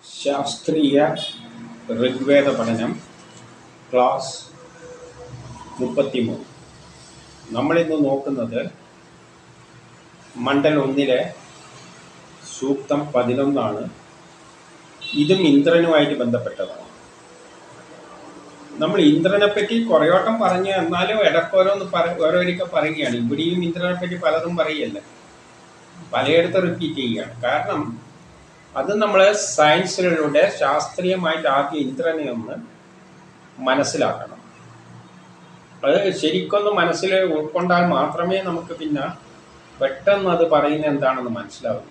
ശാസ്ത്രീയ ഋഗ്വേദ പഠനം ക്ലാസ് 33. നമ്മളിന്ന് നോക്കുന്നത് മണ്ഡൽ 1 സൂക്തം 11. ഇതും ഇന്ദ്രനുമായിട്ട് ബന്ധപ്പെട്ടതാണ്. നമ്മൾ ഇന്ദ്രനെ പറ്റി കുറേവട്ടം പറഞ്ഞു, എന്നാലും ഇടയ്ക്കോരോന്ന് ഓരോരിക്കൽ പറയുകയാണ്. ഇവിടെയും ഇന്ദ്രനെ പറ്റി പലതും പറയല്ല, പലയിടത്ത് റിപ്പീറ്റ് ചെയ്യുകയാണ്. കാരണം അത് നമ്മൾ സയൻസിലൂടെ ശാസ്ത്രീയമായിട്ട് ആദ്യം ഇന്ദ്രനെ ഒന്ന് മനസ്സിലാക്കണം. അത് ശരിക്കൊന്ന് മനസ്സിൽ ഉൾക്കൊണ്ടാൽ മാത്രമേ നമുക്ക് പിന്നെ പെട്ടെന്ന് അത് പറയുന്നത് എന്താണെന്ന് മനസ്സിലാവുള്ളൂ.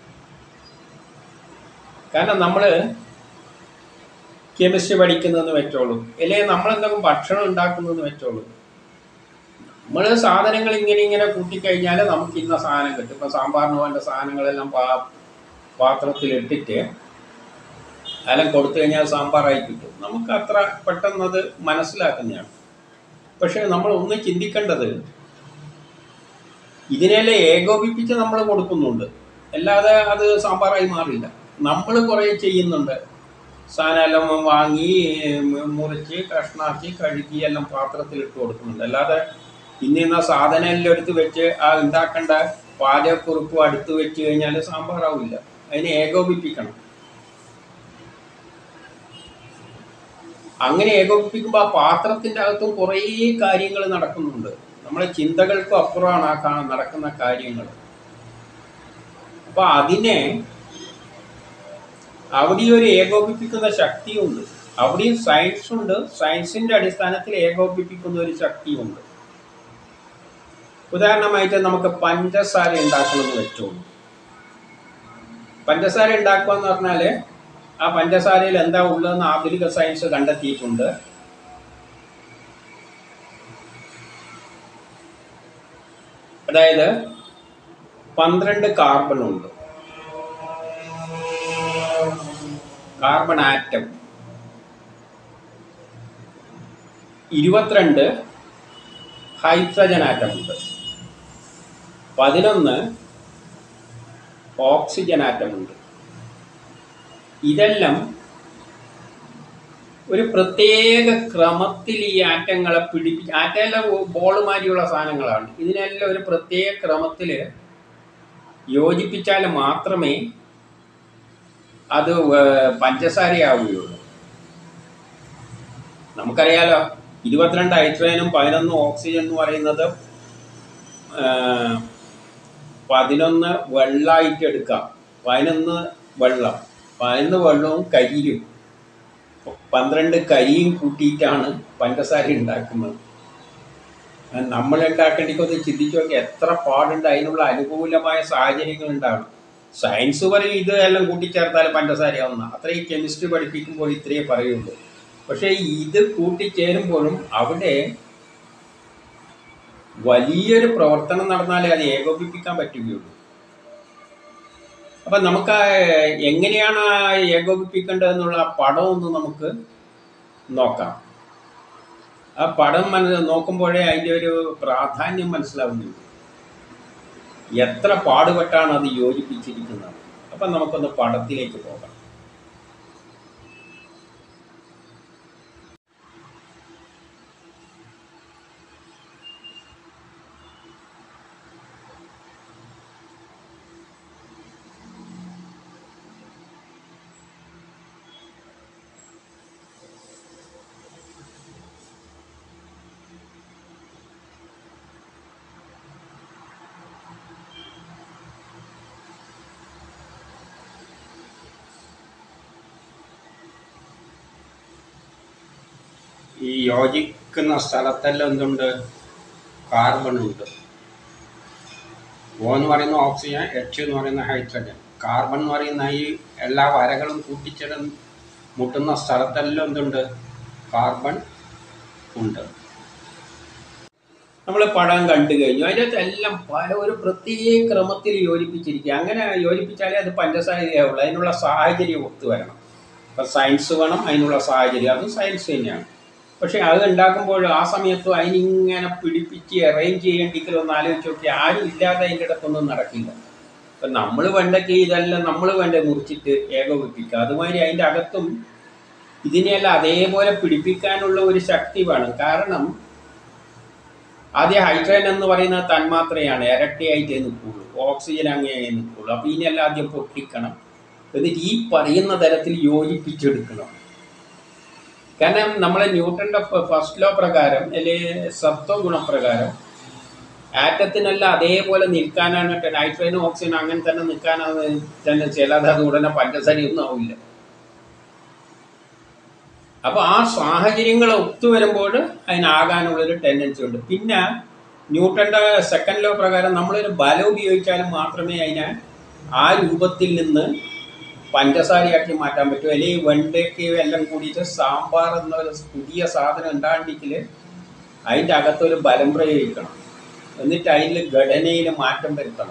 കാരണം നമ്മൾ കെമിസ്ട്രി പഠിക്കുന്നതെന്ന് വെച്ചോളൂ, അല്ലെങ്കിൽ നമ്മളെന്തെങ്കിലും ഭക്ഷണം ഉണ്ടാക്കുന്നതെന്ന് വെച്ചോളൂ, നമ്മൾ സാധനങ്ങൾ ഇങ്ങനെ കൂട്ടിക്കഴിഞ്ഞാൽ നമുക്ക് ഇന്ന സാധനം കിട്ടും. ഇപ്പം സാമ്പാറിന് വേണ്ട സാധനങ്ങളെല്ലാം പാത്രത്തിലിട്ടിട്ട് അതെല്ലാം കൊടുത്തു കഴിഞ്ഞാൽ സാമ്പാറായി കിട്ടും. നമുക്ക് അത്ര പെട്ടെന്ന് അത് മനസ്സിലാക്കുന്നതാണ്. പക്ഷേ നമ്മൾ ഒന്ന് ചിന്തിക്കേണ്ടത്, ഇതിനെല്ലാം ഏകോപിപ്പിച്ച് നമ്മൾ കൊടുക്കുന്നുണ്ട്, അല്ലാതെ അത് സാമ്പാറായി മാറില്ല. നമ്മൾ കുറേ ചെയ്യുന്നുണ്ട്. സാധനമെല്ലാം വാങ്ങി മുറിച്ച് കഷ്ണാക്കി കഴുകി എല്ലാം പാത്രത്തിലിട്ട് കൊടുക്കുന്നുണ്ട്. അല്ലാതെ ഇന്ന സാധനം എല്ലാം എടുത്ത് വെച്ച് ആ ഉണ്ടാക്കേണ്ട പാചകക്കുറിപ്പ് അടുത്ത് വെച്ച് കഴിഞ്ഞാൽ സാമ്പാറാവില്ല. അതിനെ ഏകോപിപ്പിക്കണം. അങ്ങനെ ഏകോപിപ്പിക്കുമ്പോൾ ആ പാത്രത്തിൻ്റെ അകത്തും കുറേ കാര്യങ്ങൾ നടക്കുന്നുണ്ട്. നമ്മളെ ചിന്തകൾക്കും അപ്പുറമാണ് ആ നടക്കുന്ന കാര്യങ്ങൾ. അപ്പം അതിനെ അവിടെയും ഒരു ഏകോപിപ്പിക്കുന്ന ശക്തിയുണ്ട്. അവിടെയും സയൻസ് ഉണ്ട്. സയൻസിൻ്റെ അടിസ്ഥാനത്തിൽ ഏകോപിപ്പിക്കുന്ന ഒരു ശക്തിയുണ്ട്. ഉദാഹരണമായിട്ട് നമുക്ക് പഞ്ചസാര ഉണ്ടാക്കണമെന്ന് വെച്ചോളൂ. പഞ്ചസാര ഉണ്ടാക്കുക എന്ന് പറഞ്ഞാൽ ആ പഞ്ചസാരയിൽ എന്താ ഉള്ളതെന്ന് ആധുനിക സയൻസ് കണ്ടെത്തിയിട്ടുണ്ട്. അതായത് 12 കാർബൺ ഉണ്ട്, കാർബൺ ആറ്റം. 22 ഹൈഡ്രജൻ ആറ്റം ഉണ്ട്. 11 ഓക്സിജൻ ആറ്റം ഉണ്ട്. ഇതെല്ലാം ഒരു പ്രത്യേക ക്രമത്തിൽ ഈ ആറ്റങ്ങളെ ആറ്റമെല്ലാം ബോൾ മാതിരിയുള്ള സാധനങ്ങളാണ്. ഇതിനെല്ലാം ഒരു പ്രത്യേക ക്രമത്തിൽ യോജിപ്പിച്ചാൽ മാത്രമേ അത് പഞ്ചസാരയാവുകയുള്ളൂ. നമുക്കറിയാലോ, 22 ഹൈഡ്രജനും 11 ഓക്സിജൻ എന്ന് പറയുന്നത് 11 വെള്ളമായിട്ട് എടുക്കാം, 11 വെള്ളം, 11 വെള്ളവും കരിയും, 12 കരിയും കൂട്ടിയിട്ടാണ് പഞ്ചസാര ഉണ്ടാക്കുന്നത്. നമ്മൾ ഉണ്ടാക്കേണ്ടിക്കൊന്ന് ചിന്തിച്ചു നോക്കി, എത്ര പാടുണ്ട്. അതിനുള്ള അനുകൂലമായ സാഹചര്യങ്ങൾ ഉണ്ടാവണം. സയൻസ് പറയും ഇത് എല്ലാം കൂട്ടിച്ചേർത്താൽ പഞ്ചസാരയാവുന്ന, അത്രയും കെമിസ്ട്രി പഠിപ്പിക്കുമ്പോൾ ഇത്രയേ പറയുള്ളൂ. പക്ഷേ ഇത് കൂട്ടിച്ചേരുമ്പോഴും അവിടെ വലിയൊരു പ്രവർത്തനം നടന്നാലേ അത് ഏകോപിപ്പിക്കാൻ പറ്റുകയുള്ളൂ. അപ്പം നമുക്ക് എങ്ങനെയാണ് ഏകോപിപ്പിക്കേണ്ടതെന്നുള്ള പടം ഒന്ന് നമുക്ക് നോക്കാം. ആ പടം നോക്കുമ്പോഴേ അതിൻ്റെ ഒരു പ്രാധാന്യം മനസ്സിലാവുന്നുണ്ട്. എത്ര പാടുപെട്ടാണ് അത് യോജിപ്പിച്ചിരിക്കുന്നത്. അപ്പം നമുക്കൊന്ന് പടത്തിലേക്ക് പോകാം. ഈ യോജിക്കുന്ന സ്ഥലത്തെല്ലാം എന്തുണ്ട്? കാർബൺ ഉണ്ട്. O എന്ന് പറയുന്ന ഓക്സിജൻ, H എന്ന് പറയുന്ന ഹൈഡ്രജൻ, കാർബൺ എന്ന് പറയുന്ന ഈ എല്ലാ വരകളും കൂട്ടിച്ചേർന്ന് മുട്ടുന്ന സ്ഥലത്തെല്ലാം എന്തുണ്ട്? കാർബൺ ഉണ്ട്. നമ്മൾ പടം കണ്ടു കഴിഞ്ഞു. അതിനകത്ത് എല്ലാം പല ഒരു പ്രത്യേക ക്രമത്തിൽ യോജിപ്പിച്ചിരിക്കുക. അങ്ങനെ യോജിപ്പിച്ചാലേ അത് പഞ്ചസാരയാവുള്ളൂ. അതിനുള്ള സാഹചര്യം ഒത്തു വരണം. അപ്പം സയൻസ് വേണം, അതിനുള്ള സാഹചര്യം, അതും സയൻസ് തന്നെയാണ്. പക്ഷെ അത് ഉണ്ടാക്കുമ്പോൾ ആ സമയത്തും അതിനിങ്ങനെ പിടിപ്പിച്ച് അറേഞ്ച് ചെയ്യേണ്ടിക്കലൊന്ന് ആലോചിച്ച് നോക്കി, ആരും ഇല്ലാതെ അതിൻ്റെ ഇടത്തൊന്നും നടക്കില്ല. ഇപ്പൊ നമ്മൾ വേണ്ടക്ക് ഇതെല്ലാം നമ്മൾ വേണ്ട മുറിച്ചിട്ട് ഏകോപിപ്പിക്കുക. അതുമാതിരി അതിൻ്റെ അകത്തും ഇതിനെയെല്ലാം അതേപോലെ പിടിപ്പിക്കാനുള്ള ഒരു ശക്തി വേണം. കാരണം ആദ്യം ഹൈഡ്രജൻ എന്ന് പറയുന്ന തന്മാത്രയാണ്, ഇരട്ടിയായിട്ടേ നിൽക്കുള്ളൂ, ഓക്സിജൻ അങ്ങനെയായി നിൽക്കുള്ളൂ. അപ്പോൾ ഇതിനെല്ലാം ആദ്യം പൊട്ടിക്കണം, എന്നിട്ട് ഈ പറയുന്ന തരത്തിൽ യോജിപ്പിച്ചെടുക്കണം. കാരണം നമ്മളെ ന്യൂട്ടന്റെ ഫസ്റ്റ് ലോ പ്രകാരം അല്ലെങ്കിൽ സത്വഗുണപ്രകാരം ആറ്റത്തിനെല്ലാം അതേപോലെ നിൽക്കാനാണ്, നൈട്രജനും ഓക്സിജനും അങ്ങനെ തന്നെ നിൽക്കാനാണ് തന്നെ ചിലത് അത് ഉടനെ പഞ്ചസാരയൊന്നും ആവില്ല. അപ്പോൾ ആ സാഹചര്യങ്ങൾ ഒത്തുവരുമ്പോൾ അതിനാകാനുള്ളൊരു ടെൻഡൻസി ഉണ്ട്. പിന്നെ ന്യൂട്ടന്റെ സെക്കൻഡ് ലോ പ്രകാരം നമ്മളൊരു ബലം ഉപയോഗിച്ചാലും മാത്രമേ അതിനെ ആ രൂപത്തിൽ നിന്ന് പഞ്ചസാരയാക്കി മാറ്റാൻ പറ്റും. അല്ലെങ്കിൽ വെണ്ടയ്ക്ക് എല്ലാം കൂടിയിട്ട് സാമ്പാർ എന്നൊരു പുതിയ സാധനം ഉണ്ടാകണമെങ്കിൽ അതിൻ്റെ അകത്തൊരു ബലം പ്രയോഗിക്കണം, എന്നിട്ട് അതിൽ ഘടനയിൽ മാറ്റം വരുത്തണം.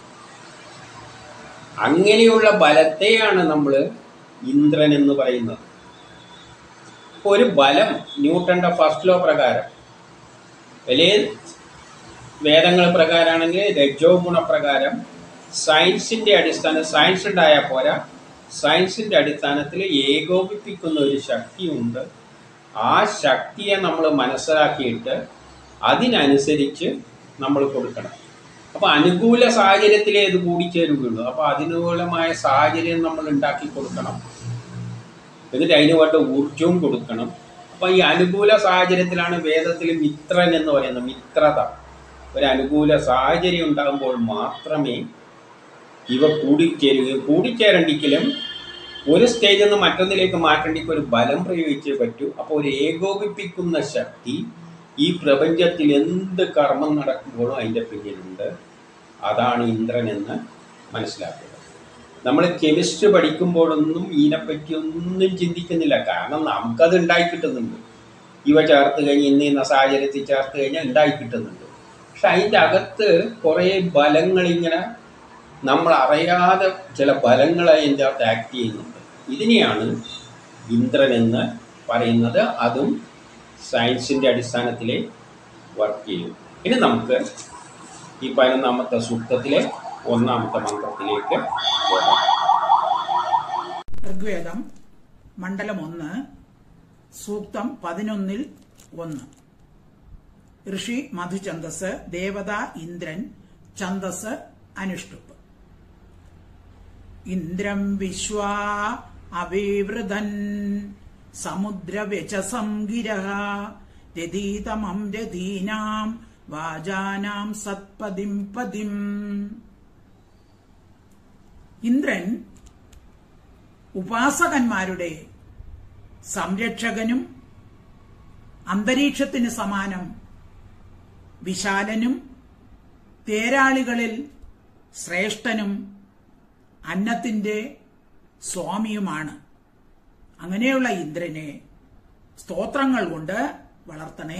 അങ്ങനെയുള്ള ബലത്തെയാണ് നമ്മൾ ഇന്ദ്രൻ എന്ന് പറയുന്നത്. ഇപ്പോൾ ഒരു ബലം ന്യൂട്ടന്റെ ഫസ്റ്റ് ലോ പ്രകാരം അല്ലെങ്കിൽ വേദങ്ങൾ പ്രകാരമാണെങ്കിൽ രജോ ഗുണപ്രകാരം സയൻസിൻ്റെ അടിസ്ഥാനം, സയൻസ് ഉണ്ടായാൽ പോരാ, സയൻസിൻ്റെ അടിസ്ഥാനത്തിൽ ഏകോപിപ്പിക്കുന്ന ഒരു ശക്തിയുണ്ട്. ആ ശക്തിയെ നമ്മൾ മനസ്സിലാക്കിയിട്ട് അതിനനുസരിച്ച് നമ്മൾ കൊടുക്കണം. അപ്പോൾ അനുകൂല സാഹചര്യത്തിലേ ഇത് കൂടിച്ചേരുകയുള്ളൂ. അപ്പോൾ അനുകൂലമായ സാഹചര്യം നമ്മൾ ഉണ്ടാക്കി കൊടുക്കണം, എന്നിട്ട് അതിന് വേണ്ട ഊർജവും കൊടുക്കണം. അപ്പോൾ ഈ അനുകൂല സാഹചര്യത്തിലാണ് വേദത്തിൽ മിത്രൻ എന്ന് പറയുന്നത്, മിത്രത. ഒരു അനുകൂല സാഹചര്യം ഉണ്ടാകുമ്പോൾ മാത്രമേ ഇവ കൂടിച്ചേരണ്ടെങ്കിലും ഒരു സ്റ്റേജിൽ നിന്ന് മറ്റൊന്നിലേക്ക് മാറ്റേണ്ടെങ്കിൽ ഒരു ബലം പ്രയോഗിച്ചേ പറ്റൂ. അപ്പോൾ ഒരു ഏകോപിപ്പിക്കുന്ന ശക്തി ഈ പ്രപഞ്ചത്തിൽ എന്ത് കർമ്മം നടക്കുമ്പോഴും അതിൻ്റെ പിന്നിലുണ്ട്. അതാണ് ഇന്ദ്രൻ എന്ന് മനസ്സിലാക്കുക. നമ്മൾ കെമിസ്ട്രി പഠിക്കുമ്പോഴൊന്നും ഇതിനെപ്പറ്റി ഒന്നും ചിന്തിക്കുന്നില്ല. കാരണം നമുക്കത് ഉണ്ടായി കിട്ടുന്നുണ്ട്. ഇവ ചേർത്ത് കഴിഞ്ഞ് ഇന്ന സാഹചര്യത്തിൽ ചേർത്ത് കഴിഞ്ഞാൽ ഉണ്ടായി കിട്ടുന്നുണ്ട്. പക്ഷെ അതിൻ്റെ അകത്ത് കുറേ ബലങ്ങളിങ്ങനെ നമ്മൾ അറിയാതെ ചില ബലങ്ങൾ അതിൻ്റെ അകത്ത് ആക്ട് ചെയ്യുന്നുണ്ട്. ഇതിനെയാണ് ഇന്ദ്രൻ എന്ന് പറയുന്നത്. അതും സയൻസിൻ്റെ അടിസ്ഥാനത്തിൽ വർക്ക് ചെയ്യും. ഇനി നമുക്ക് ഈ 11ാമത്തെ സൂക്തത്തിലെ 1ാമത്തെ മന്ത്രത്തിലേക്ക് പോകാം. ഋഗ്വേദം മണ്ഡലം 1 സൂക്തം 11-1. ഋഷി മധുഛന്ദസ്, ദേവത ഇന്ദ്രൻ, ഛന്ദസ് അനുഷ്ടുപ്പ്. ഇന്ദ്രം വിശ്വാ അവിവൃതൻ സമുദ്രവ്യചസം ഗിരഃ രതീതമം രതീനാം വാജാനാം സത്പദിം പദിം. ഇന്ദ്രൻ ഉപാസകന്മാരുടെ സംരക്ഷകനും അന്തരീക്ഷത്തിന് സമാനം വിശാലനും തേരാളികളിൽ ശ്രേഷ്ഠനും അന്നത്തിന്റെ സ്വാമിയുമാണ്. അങ്ങനെയുള്ള ഇന്ദ്രനെ സ്തോത്രങ്ങൾ കൊണ്ട് വളർത്തണേ.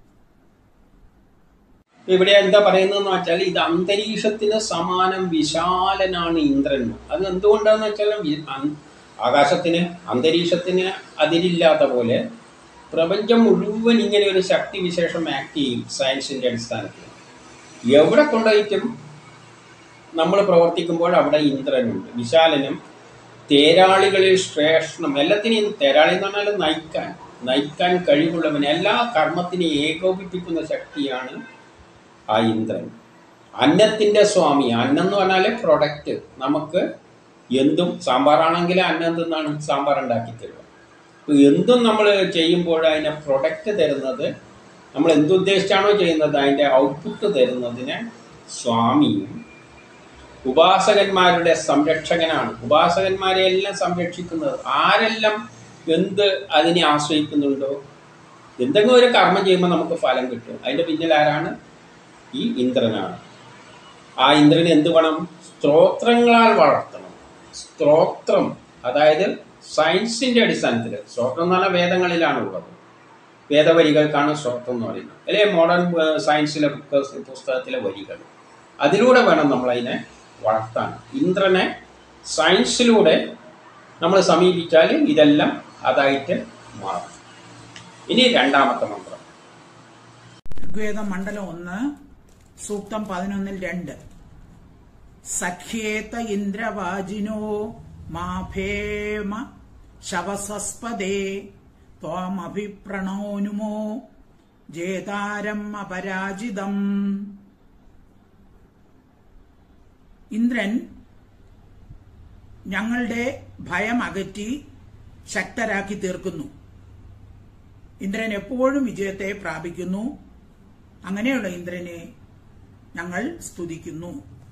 ഇവിടെ എന്താ പറയുന്നതെന്ന് വെച്ചാൽ ഇത് അന്തരീക്ഷത്തിന് സമാനം വിശാലനാണ് ഇന്ദ്രൻ. അത് എന്തുകൊണ്ടാന്ന് വെച്ചാൽ ആകാശത്തിന് അന്തരീക്ഷത്തിന് അതിരില്ലാത്ത പോലെ പ്രപഞ്ചം മുഴുവൻ ഇങ്ങനെ ഒരു ശക്തി വിശേഷം ആക്ട് ചെയ്യും. സയൻസിൻ്റെ അടിസ്ഥാനത്തിൽ എവിടെ കൊണ്ടുപോയിട്ടും നമ്മൾ പ്രവർത്തിക്കുമ്പോൾ അവിടെ ഇന്ദ്രനുണ്ട്, വിശാലനും തേരാളികളിൽ ശ്രേഷ്ഠനും. എല്ലാത്തിനെയും തേരാളി എന്ന് പറഞ്ഞാൽ നയിക്കാൻ കഴിവുള്ളവൻ, എല്ലാ കർമ്മത്തിനെയും ഏകോപിപ്പിക്കുന്ന ശക്തിയാണ് ആ ഇന്ദ്രൻ. അന്നത്തിൻ്റെ സ്വാമി. അന്നം എന്ന് പറഞ്ഞാൽ പ്രൊഡക്റ്റ്. നമുക്ക് എന്തും സാമ്പാറാണെങ്കിൽ അന്നം എന്തെന്നാണ് സാമ്പാർ ഉണ്ടാക്കി തരുക. എന്തും നമ്മൾ ചെയ്യുമ്പോൾ അതിനെ പ്രൊഡക്റ്റ് തരുന്നത്, നമ്മൾ എന്തുദ്ദേശിച്ചാണോ ചെയ്യുന്നത് അതിൻ്റെ ഔട്ട്പുട്ട് തരുന്നതിന് സ്വാമിയും ഉപാസകന്മാരുടെ സംരക്ഷകനാണ്. ഉപാസകന്മാരെ എല്ലാം സംരക്ഷിക്കുന്നത് ആരെല്ലാം എന്ത് അതിനെ ആശ്രയിക്കുന്നുണ്ടോ, എന്തെങ്കിലും ഒരു കർമ്മം ചെയ്യുമ്പോൾ നമുക്ക് ഫലം കിട്ടും. അതിൻ്റെ പിന്നിൽ ആരാണ്? ഈ ഇന്ദ്രനാണ്. ആ ഇന്ദ്രന് എന്ത് വേണം? സ്തോത്രങ്ങളാൽ വളർത്തണം. സ്തോത്രം അതായത് സയൻസിൻ്റെ അടിസ്ഥാനത്തിൽ. സ്തോത്രം എന്ന് പറഞ്ഞാൽ വേദങ്ങളിലാണ് ഉള്ളത്. വേദവരികൾക്കാണ് സ്തോത്രം എന്ന് പറയുന്നത്. അല്ലെ മോഡേൺ സയൻസിലെ പുസ്തകത്തിലെ വരികൾ. അതിലൂടെ വേണം നമ്മളതിനെ വളർത്താൻ. ഇന്ദ്രനെ സയൻസിലൂടെ നമ്മൾ സമീപിച്ചാൽ ഇതെല്ലാം അതായിട്ട് മാറും. ഇനി 2ാമത്തെ മന്ത്രം. ഋഗ്വേദം മണ്ഡലം 1 സൂക്തം 11-2. സഖ്യേത ഇന്ദ്രവാജിനോ മാഭേമ ശവസസ്പദേ ത്വമഭിപ്രണോനുമോ ജേതാരം അപരാജിതം. ഇന്ദ്രൻ ഞങ്ങളുടെ ഭയം അകറ്റി ശക്തരാക്കി തീർക്കുന്നു. ഇന്ദ്രൻ എപ്പോഴും വിജയത്തെ പ്രാപിക്കുന്നു. അങ്ങനെയുള്ള ഇന്ദ്രനെ ഞങ്ങൾ സ്തുതിക്കുന്നു.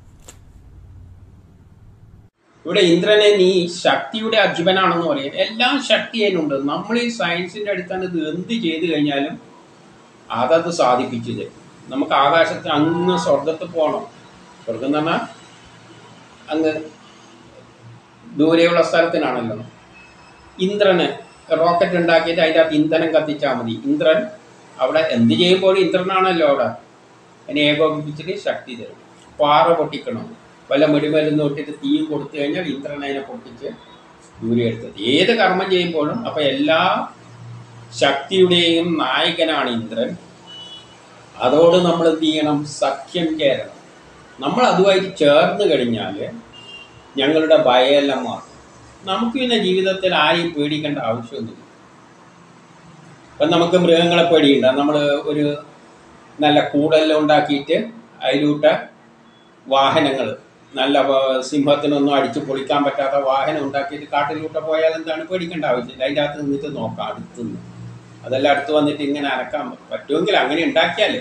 ഇവിടെ ഇന്ദ്രനെ നീ ശക്തിയുടെ അധിപനാണെന്ന് പറയാം. എല്ലാം ശക്തി അതിനുണ്ട്. നമ്മൾ ഈ സയൻസിന്റെ അടിസ്ഥാനം ഇത് എന്ത് ചെയ്തു കഴിഞ്ഞാലും അതത് സാധിപ്പിച്ചു തരും. നമുക്ക് ആകാശത്ത് അങ്ങ് സ്വർഗത്ത് പോകണം. സ്വർഗം എന്ന് പറഞ്ഞാൽ അങ്ങ് ദൂരെയുള്ള സ്ഥലത്തിനാണല്ലോ. ഇന്ദ്രന് റോക്കറ്റ് ഉണ്ടാക്കിയിട്ട് അതിൻ്റെ അകത്ത് ഇന്ധനം കത്തിച്ചാൽ മതി. ഇന്ദ്രൻ അവിടെ എന്ത് ചെയ്യുമ്പോഴും ഇന്ദ്രനാണല്ലോ അവിടെ. അതിനെ ഏകോപിപ്പിച്ചിട്ട് ശക്തി തരും. പാറ പൊട്ടിക്കണം, വല്ല മെടിമരുന്ന് തൊട്ടിട്ട് തീ കൊടുത്തു കഴിഞ്ഞാൽ ഇന്ദ്രൻ അതിനെ പൊട്ടിച്ച് ദൂരെ എടുത്തത്. ഏത് കർമ്മം ചെയ്യുമ്പോഴും അപ്പം എല്ലാ ശക്തിയുടെയും നായകനാണ് ഇന്ദ്രൻ. അതോട് നമ്മൾ എന്ത് ചെയ്യണം? സഖ്യം ചേരണം. നമ്മൾ അതുമായിട്ട് ചേർന്ന് കഴിഞ്ഞാൽ ഞങ്ങളുടെ ഭയമെല്ലാം മാറും. നമുക്ക് പിന്നെ ജീവിതത്തിൽ ആരെയും പേടിക്കേണ്ട ആവശ്യമൊന്നുമില്ല. ഇപ്പം നമുക്ക് മൃഗങ്ങളെ പേടിയുണ്ട്. നമ്മൾ ഒരു നല്ല കൂടെല്ലാം ഉണ്ടാക്കിയിട്ട് അതിലൂടെ വാഹനങ്ങൾ, നല്ല സിംഹത്തിനൊന്നും അടിച്ച് പൊളിക്കാൻ പറ്റാത്ത വാഹനം ഉണ്ടാക്കിയിട്ട് കാട്ടിലൂടെ പോയാൽ എന്താണ് പേടിക്കേണ്ട ആവശ്യമില്ല. അതിൻ്റെ അകത്ത് നിന്നിട്ട് നോക്കാം അടുത്തുനിന്ന്. അതെല്ലാം അടുത്ത് വന്നിട്ട് ഇങ്ങനെ അനക്കാൻ പറ്റുമെങ്കിൽ അങ്ങനെ ഉണ്ടാക്കിയാൽ.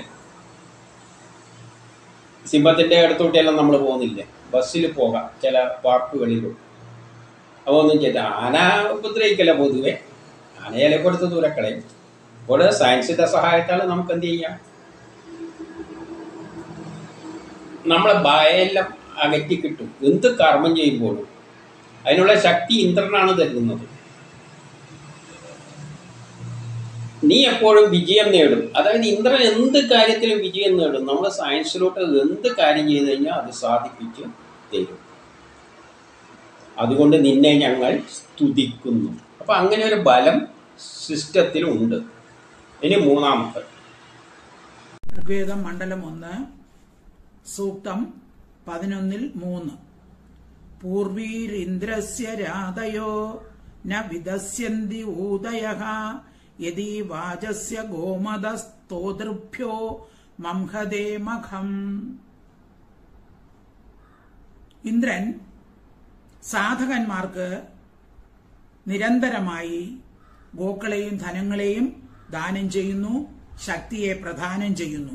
സിംഹത്തിൻ്റെ അടുത്തോട്ടെല്ലാം നമ്മൾ പോകുന്നില്ലേ, ബസ്സിൽ പോകാം ചില പാർക്കുകളിലും. അപ്പോൾ ഒന്നും ചെയ്ത ആന ഉപദ്രവിക്കല്ല പൊതുവെ. ആനയിലെ കൊടുത്ത് ദൂരക്കളയും. അപ്പോൾ സയൻസിൻ്റെ സഹായത്താൽ നമുക്ക് എന്ത് ചെയ്യാം? നമ്മളെ ഭയമെല്ലാം അകറ്റി കിട്ടും. എന്ത് കർമ്മം ചെയ്യുമ്പോഴും അതിനുള്ള ശക്തി ഇന്ദ്രനാണ് തരുന്നത്. നീ എപ്പോഴും വിജയം നേടും. അതായത് ഇന്ദ്രൻ എന്ത് കാര്യത്തിലും വിജയം നേടും. നമ്മൾ സയൻസിലോട്ട് എന്ത് കാര്യം ചെയ്തു കഴിഞ്ഞാൽ അത് സാധിപ്പിച്ച് തരും. അതുകൊണ്ട് നിന്നെ ഞങ്ങൾ സ്തുതിക്കുന്നു. അപ്പം അങ്ങനെ ഒരു ബലം സിസ്റ്റത്തിലുണ്ട്. ഇനി മൂന്നാമത്തെ ഋഗ്വേദം മണ്ഡലം 1 സൂക്തം 11:3. പൂർവീരിന്ദ്രസ്യ രാധയോ ന വിദസ്യന്തി ഊദയഃ യദി വാജസ്യ ഗോമദസ്തോതൃഭ്യോ മംഹദേ മഖം. ഇന്ദ്രൻ സാധകന്മാർക്ക് നിരന്തരമായി ഗോക്കളെയും ധനങ്ങളെയും ദാനം ചെയ്യുന്നു, ശക്തിയെ പ്രദാനം ചെയ്യുന്നു.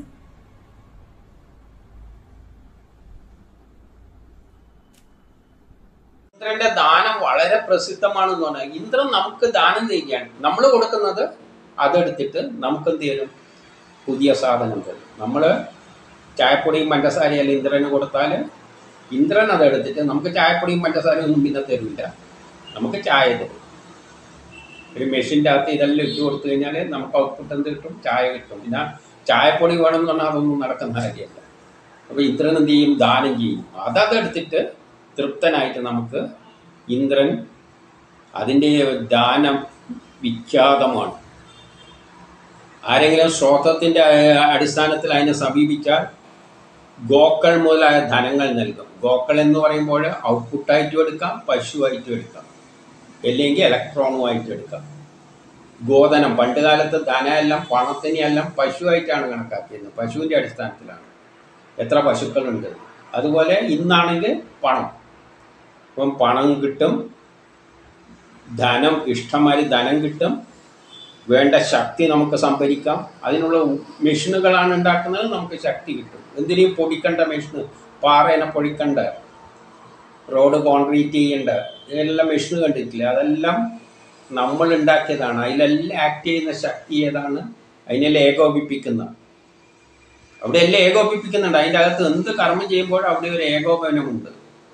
ഇന്ദ്രന്റെ ദാനം വളരെ പ്രസിദ്ധമാണെന്ന് പറഞ്ഞാൽ ഇന്ദ്രൻ നമുക്ക് ദാനം ചെയ്യുകയാണ്. നമ്മൾ കൊടുക്കുന്നത് അതെടുത്തിട്ട് നമുക്ക് എന്ത് ചെയ്യും? പുതിയ സാധനം തരും. നമ്മൾ ചായപ്പൊടിയും പഞ്ചസാരയല്ല ഇന്ദ്രന് കൊടുത്താൽ ഇന്ദ്രൻ അതെടുത്തിട്ട് നമുക്ക് ചായപ്പൊടിയും പഞ്ചസാരയും ഒന്നും പിന്നെ തരില്ല. നമുക്ക് ചായ തരും. ഒരു മെഷീൻ്റെ അകത്ത് ഇതെല്ലാം ഇട്ട് കൊടുത്തു കഴിഞ്ഞാൽ നമുക്ക് ഔട്ട്പുട്ട് എന്ത് കിട്ടും? ചായ കിട്ടും. പിന്നെ ചായപ്പൊടി വേണമെന്ന് പറഞ്ഞാൽ അതൊന്നും നടക്കുന്ന കാര്യമല്ല. അപ്പോൾ ഇന്ദ്രൻ എന്ത് ചെയ്യും? ദാനം ചെയ്യും. അതെടുത്തിട്ട് തൃപ്തനായിട്ട് നമുക്ക് ഇന്ദ്രൻ അതിൻ്റെ ദാനം വിഖ്യാതമാണ്. ആരെങ്കിലും ശ്രോത്രത്തിൻ്റെ അടിസ്ഥാനത്തിൽ അതിനെ സമീപിച്ചാൽ ഗോക്കൾ മുതലായ ധനങ്ങൾ നൽകും. ഗോക്കൾ എന്ന് പറയുമ്പോൾ ഔട്ട്പുട്ടായിട്ടും എടുക്കാം, പശുവായിട്ടും എടുക്കാം, അല്ലെങ്കിൽ ഇലക്ട്രോണുമായിട്ടും എടുക്കാം. ഗോധനം പണ്ട് കാലത്ത് ധനമെല്ലാം പണത്തിനെല്ലാം പശുവായിട്ടാണ് കണക്കാക്കിയിരുന്നത്. പശുവിൻ്റെ അടിസ്ഥാനത്തിലാണ് എത്ര പശുക്കളുണ്ട്. അതുപോലെ ഇന്നാണെങ്കിൽ പണം. അപ്പം പണം കിട്ടും, ധനം ഇഷ്ടംമാതിരി ധനം കിട്ടും, വേണ്ട ശക്തി നമുക്ക് സംഭരിക്കാം. അതിനുള്ള മെഷീനുകളാണ് ഉണ്ടാക്കുന്നത്. നമുക്ക് ശക്തി കിട്ടും. എന്തിനേയും പൊടിക്കേണ്ട മെഷീന്, പാറേനെ പൊടിക്കേണ്ട, റോഡ് കോൺക്രീറ്റ് ചെയ്യേണ്ട ഇതെല്ലാം മെഷീന് കണ്ടിട്ടില്ല. അതെല്ലാം നമ്മൾ ഉണ്ടാക്കിയതാണ്. അതിലെല്ലാം ആക്ട് ചെയ്യുന്ന ശക്തി ഏതാണ്? അതിനെല്ലാം ഏകോപിപ്പിക്കുന്ന, അവിടെ എല്ലാം ഏകോപിപ്പിക്കുന്നുണ്ട്. അതിൻ്റെ അകത്ത് എന്ത് കർമ്മം ചെയ്യുമ്പോഴും അവിടെ ഒരു ഏകോപനമുണ്ട്.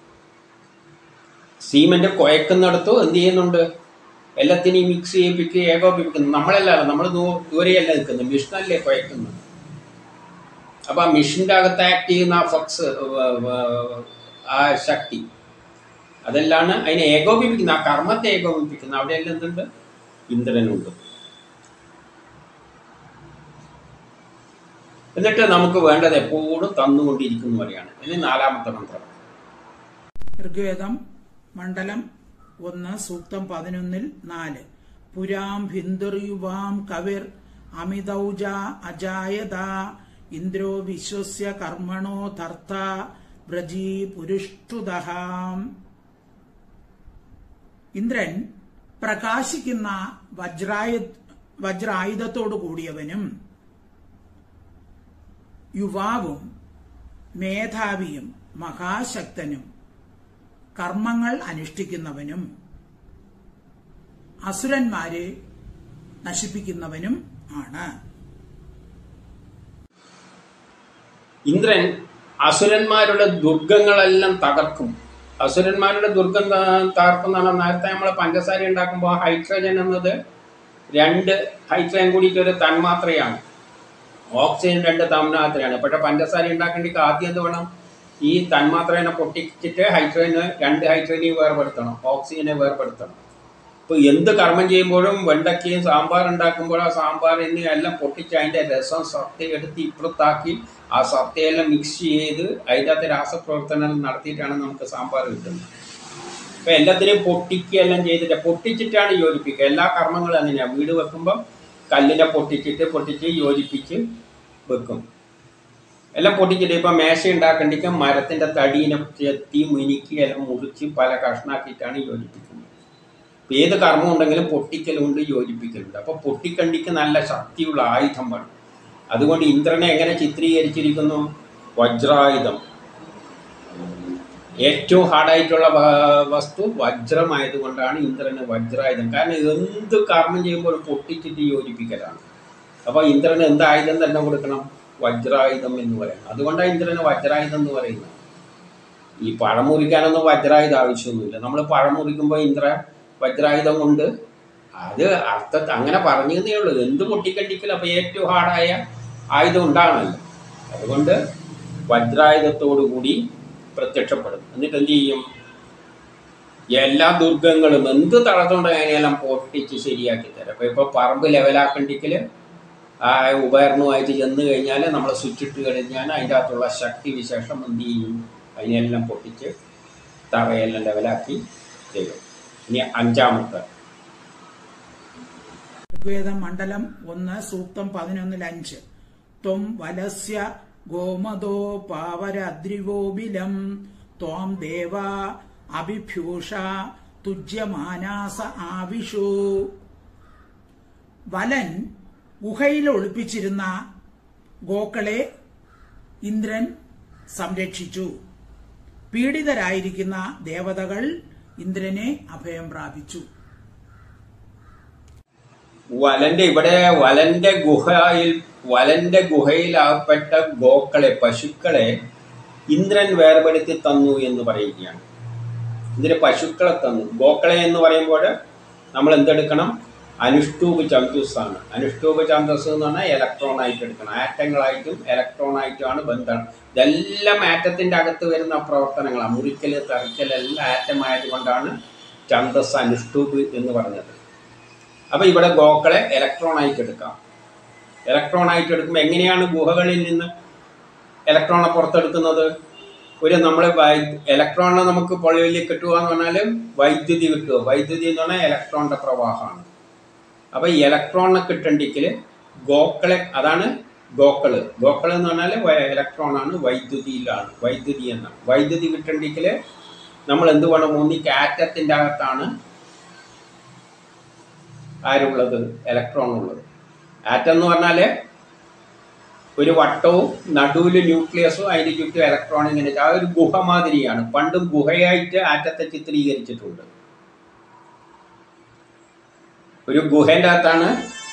സിമെന്റ് കുഴക്കുന്നിടത്തും എന്ത് ചെയ്യുന്നുണ്ട്? എല്ലാത്തിനെയും മിക്സ് ചെയ്യിപ്പിക്കുക, ഏകോപിപ്പിക്കുന്നു. നമ്മളെല്ലാം നമ്മൾ ദൂരെയല്ല നിൽക്കുന്നത്, മിഷനല്ലേ കുഴക്കുന്നത്. അപ്പം ആ മിഷൻ്റെ അകത്ത് ആക്ട് ചെയ്യുന്ന ആ ഫോക്സ്, ആ ശക്തി, അതെല്ലാം അതിനെ ഏകോപിപ്പിക്കുന്ന, ആ കർമ്മത്തെ ഏകോപിപ്പിക്കുന്ന. അവിടെ എല്ലാം എന്തുണ്ട്? ഇന്ദ്രനുണ്ട്. എന്നിട്ട് നമുക്ക് വേണ്ടത് എപ്പോഴും തന്നുകൊണ്ടിരിക്കുന്നവരെയാണ്. ഇനി നാലാമത്തെ മന്ത്രം. ഋഗ്വേദം മണ്ഡലം 1 സൂക്തം 11-4. പുരാം ഭിന്ദുർയുവാം കവിർ അമിതൗജ അജായത ഇന്ദ്രോ വിശ്വസ്യ കർമ്മണോ ധർത്ത വ്രജീ പുരുഷ്ടുദഹാം. ഇന്ദ്രൻ പ്രകാശിക്കുന്ന വജ്രായുധത്തോടു കൂടിയവനും യുവാവും മേധാവിയും മഹാശക്തനും കർമ്മങ്ങൾ അനുഷ്ഠിക്കുന്നവനും അസുരന്മാരെ നശിപ്പിക്കുന്നവനും ആണ്. ഇന്ദ്രൻ അസുരന്മാരുടെ ദുർഗങ്ങളെല്ലാം തകർക്കും. അസുരന്മാരുടെ ദുർഗം തകർക്കുന്നതാണ്. നേരത്തെ നമ്മൾ പഞ്ചസാര ഉണ്ടാക്കുമ്പോൾ ഹൈഡ്രജൻ എന്നത് 2 ഹൈഡ്രജൻ കൂടിയിട്ട് ഒരു തന്മാത്രയാണ്, ഓക്സിജൻ 2 തന്മാത്രയാണ്. പക്ഷെ പഞ്ചസാര ഉണ്ടാക്കേണ്ടിക്ക് ആദ്യം എന്ത് വേണം? ഈ തന്മാത്രനെ പൊട്ടിച്ചിട്ട് 2 ഹൈഡ്രജനെ വേർപെടുത്തണം, ഓക്സിജനെ വേർപെടുത്തണം. ഇപ്പോൾ എന്ത് കർമ്മം ചെയ്യുമ്പോഴും വെണ്ടയ്ക്കയും സാമ്പാർ ഉണ്ടാക്കുമ്പോൾ ആ സാമ്പാറിന് എല്ലാം പൊട്ടിച്ച് അതിൻ്റെ രസം സത്ത എടുത്ത് ഇപ്പുറത്താക്കി ആ സത്തയെല്ലാം മിക്സ് ചെയ്ത് അതിൻ്റെ അകത്ത് രാസപ്രവർത്തനം നടത്തിയിട്ടാണ് നമുക്ക് സാമ്പാർ കിട്ടുന്നത്. അപ്പോൾ എല്ലാത്തിനെയും പൊട്ടിക്കുകയെല്ലാം ചെയ്തിട്ട് പൊട്ടിച്ചിട്ടാണ് യോജിപ്പിക്കുക. എല്ലാ കർമ്മങ്ങളും അങ്ങനെയാണ്. വീട് വെക്കുമ്പം കല്ലിനെ പൊട്ടിച്ച് യോജിപ്പിച്ച് വെക്കും. എല്ലാം പൊട്ടിച്ചിട്ട് ഇപ്പം മേശ ഉണ്ടാക്കേണ്ടിക്ക് മരത്തിൻ്റെ തടീനെ ചെത്തി മിനുക്കി എല്ലാം മുറിച്ച് പല കഷ്ണാക്കിയിട്ടാണ് യോജിപ്പിക്കുന്നത്. ഇപ്പം ഏത് കർമ്മം ഉണ്ടെങ്കിലും പൊട്ടിക്കലുണ്ട്, യോജിപ്പിക്കലുണ്ട്. അപ്പോൾ പൊട്ടിക്കണ്ടിക്ക് നല്ല ശക്തിയുള്ള ആയുധം വേണം. അതുകൊണ്ട് ഇന്ദ്രനെ എങ്ങനെ ചിത്രീകരിച്ചിരിക്കുന്നു? വജ്രായുധം. ഏറ്റവും ഹാർഡായിട്ടുള്ള വസ്തു വജ്രമായതുകൊണ്ടാണ് ഇന്ദ്രന് വജ്രായുധം. കാരണം എന്ത് കർമ്മം ചെയ്യുമ്പോഴും പൊട്ടിച്ചിട്ട് യോജിപ്പിക്കലാണ്. അപ്പോൾ ഇന്ദ്രന് എന്ത് ആയുധം തന്നെ കൊടുക്കണം? വജ്രായുധം എന്ന് പറയുന്നത്. അതുകൊണ്ടാണ് ഇന്ദ്രന് വജ്രായുധം എന്ന് പറയുന്നത്. ഈ പഴം മുറിക്കാനൊന്നും വജ്രായുധം ആവശ്യമൊന്നുമില്ല. നമ്മൾ പഴം മുറിക്കുമ്പോൾ ഇന്ദ്ര വജ്രായുധം കൊണ്ട് അത് അങ്ങനെ പറഞ്ഞതേ ഉള്ളൂ. എന്ത് പൊട്ടിക്കണ്ടിക്കലും അപ്പോൾ ഏറ്റവും ഹാർഡായ ആയുധം ഉണ്ടാകണമല്ലോ. അതുകൊണ്ട് വജ്രായുധത്തോടു കൂടി പ്രത്യക്ഷപ്പെടും. എന്നിട്ട് എന്ത് ചെയ്യും? എല്ലാ ദുർഗങ്ങളും എന്ത് തടസ്സമുണ്ടോ അതിനെല്ലാം പൊട്ടിച്ച് ശരിയാക്കി തരാം. അപ്പോൾ ഇപ്പോൾ പറമ്പ് ലെവലാക്കണ്ടിക്കൽ ആ ഉപകരണമായിട്ട് ചെന്ന് കഴിഞ്ഞാൽ നമ്മൾ സ്വിച്ച് ഇട്ട് കഴിഞ്ഞാൽ അതിൻ്റെ അകത്തുള്ള ശക്തി വിശേഷം എന്ത് ചെയ്യും? അതിനെല്ലാം പൊട്ടിച്ച് തറയെല്ലാം ലെവലാക്കി തരും. ഇനി 5-ാമത്തെ ഋഗ്വേദം മണ്ഡലം 1 സൂക്തം 11-5. ത്വം വലസ്യ ഗോമതോ പാവരദ്രിവോബിലം ത്വാം ദേവ അഭിഭ്യൂഷ തുജ്യമാനാസ ആവിഷു. വലൻ ഗുഹയിൽ ഒളിപ്പിച്ചിരുന്ന ഗോക്കളെ ഇന്ദ്രൻ സംരക്ഷിച്ചു. പീഡിതരായിരിക്കുന്ന ദേവതകൾ ഇന്ദ്രനെ അഭയം പ്രാപിച്ചു. വലന്റെ ഗുഹയിലാകപ്പെട്ട ഗോക്കളെ, പശുക്കളെ ഇന്ദ്രൻ വേർപെടുത്തി തന്നു എന്ന് പറയുകയാണ്. ഇതിന് പശുക്കളെ തന്നു. ഗോക്കളെ എന്ന് പറയുമ്പോൾ നമ്മൾ എന്തെടുക്കണം? അനുഷ്ഠൂപ് ചന്തുസാണ്. അനുഷ്ഠൂപ് ചന്തുസ് എന്ന് പറഞ്ഞാൽ ഇലക്ട്രോൺ ആയിട്ട് എടുക്കണം. ആറ്റങ്ങളായിട്ടും ഇലക്ട്രോൺ ആയിട്ടുമാണ് ബന്ധം. ഇതെല്ലാം ആറ്റത്തിൻ്റെ അകത്ത് വരുന്ന പ്രവർത്തനങ്ങളാണ്. മുറിക്കൽ, തറിക്കൽ എല്ലാം ആറ്റമായതുകൊണ്ടാണ് ചന്ദസ് അനുഷ്ഠൂപ് എന്ന് പറഞ്ഞത്. അപ്പോൾ ഇവിടെ ഗോക്കളെ ഇലക്ട്രോൺ ആയിട്ട് എടുക്കാം. ഇലക്ട്രോൺ ആയിട്ട് എടുക്കുമ്പോൾ എങ്ങനെയാണ് ഗുഹകളിൽ നിന്ന് ഇലക്ട്രോണെ പുറത്തെടുക്കുന്നത്? നമ്മൾ ഇലക്ട്രോണിനെ നമുക്ക് പൊള്ളിയിൽ കിട്ടുക എന്ന് പറഞ്ഞാൽ വൈദ്യുതി കിട്ടുക. വൈദ്യുതി എന്ന് പറഞ്ഞാൽ ഇലക്ട്രോണിൻ്റെ പ്രവാഹമാണ്. അപ്പോൾ ഈ ഇലക്ട്രോണിനെ കിട്ടണ്ടെങ്കിൽ ഗോക്കളെ, അതാണ് ഗോക്കൾ എന്ന് പറഞ്ഞാൽ ഇലക്ട്രോണാണ്, വൈദ്യുതിയിലാണ്, വൈദ്യുതി എന്നാണ്. വൈദ്യുതി കിട്ടണ്ടെങ്കിൽ നമ്മൾ എന്ത് വേണം? ഒന്നിക്ക് ആറ്റത്തിൻ്റെ അകത്താണ് ആരുള്ളത്? ഇലക്ട്രോൺ ഉള്ളത്. ആറ്റം എന്ന് പറഞ്ഞാൽ ഒരു വട്ടവും നടുവിൽ ന്യൂക്ലിയസും അതിന് ചുറ്റും ഇലക്ട്രോൺ ഇങ്ങനെ. ആ ഒരു ഗുഹ മാതിരിയാണ്. പണ്ടും ഗുഹയായിട്ട് ആറ്റത്തെ ചിത്രീകരിച്ചിട്ടുണ്ട്. ഒരു ഗുഹേൻ്റെ അകത്താണ്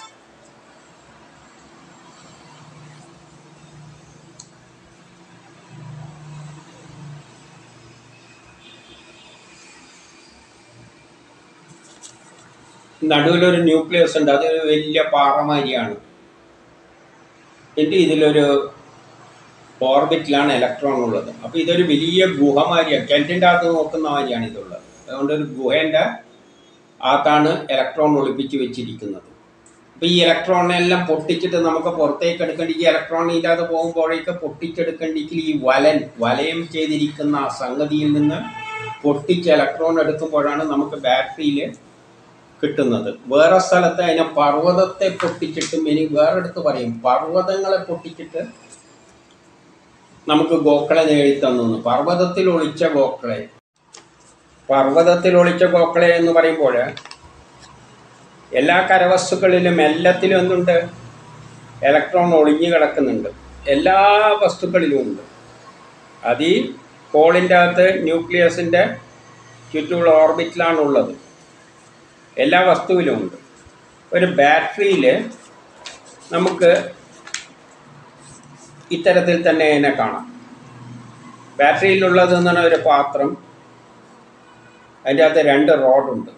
നടുവിലൊരു ന്യൂക്ലിയസ് ഉണ്ട്. അത് വലിയ പാറമാരിയാണ്. എന്നിട്ട് ഇതിലൊരു ഓർബിറ്റിലാണ് ഇലക്ട്രോൺ ഉള്ളത്. അപ്പോൾ ഇതൊരു വലിയ ഗുഹമാരിയാണ്. കെൽറ്റിൻ്റെ അകത്ത് നോക്കുന്ന മാതിരിയാണ് ഇതുള്ളത്. അതുകൊണ്ട് ഒരു ഗുഹേൻ്റെ അകത്താണ് ഇലക്ട്രോൺ ഒളിപ്പിച്ച് വെച്ചിരിക്കുന്നത്. അപ്പോൾ ഈ ഇലക്ട്രോണിനെല്ലാം പൊട്ടിച്ചിട്ട് നമുക്ക് പുറത്തേക്ക് എടുക്കേണ്ടെങ്കിൽ ഇലക്ട്രോണിൻ്റെ അകത്ത് പോകുമ്പോഴേക്ക് പൊട്ടിച്ചെടുക്കേണ്ടെങ്കിൽ ഈ വലയം ചെയ്തിരിക്കുന്ന ആ സംഗതിയിൽ നിന്ന് പൊട്ടിച്ച് ഇലക്ട്രോൺ എടുക്കുമ്പോഴാണ് നമുക്ക് ബാറ്ററിയിൽ കിട്ടുന്നത്. വേറെ സ്ഥലത്ത് അതിനെ പർവ്വതത്തെ പൊട്ടിച്ചിട്ടും, ഇനി വേറെടുത്ത് പറയും പർവ്വതങ്ങളെ പൊട്ടിച്ചിട്ട് നമുക്ക് ഗോക്കളെ നേടിത്തന്നു. പർവ്വതത്തിൽ ഒളിച്ച ഗോക്കളെ, പർവ്വതത്തിൽ ഒളിച്ച ഗോക്കളെ എന്ന് പറയുമ്പോൾ എല്ലാ കരവസ്തുക്കളിലും എല്ലാത്തിലും എന്തുണ്ട്? ഇലക്ട്രോൺ ഒളിഞ്ഞു കിടക്കുന്നുണ്ട്. എല്ലാ വസ്തുക്കളിലും ഉണ്ട്. അത് ഈ ഹോളിൻ്റെ അകത്ത് ന്യൂക്ലിയസിൻ്റെ ചുറ്റുമുള്ള ഓർബിറ്റിലാണുള്ളത്. എല്ലാ വസ്തുവിലും ഉണ്ട്. ഒരു ബാറ്ററിയിൽ നമുക്ക് ഇത്തരത്തിൽ തന്നെ അതിനെ കാണാം. ബാറ്ററിയിലുള്ളത് എന്നാണ് ഒരു പാത്രം, അതിൻ്റെ അകത്ത് 2 റോഡുണ്ട്.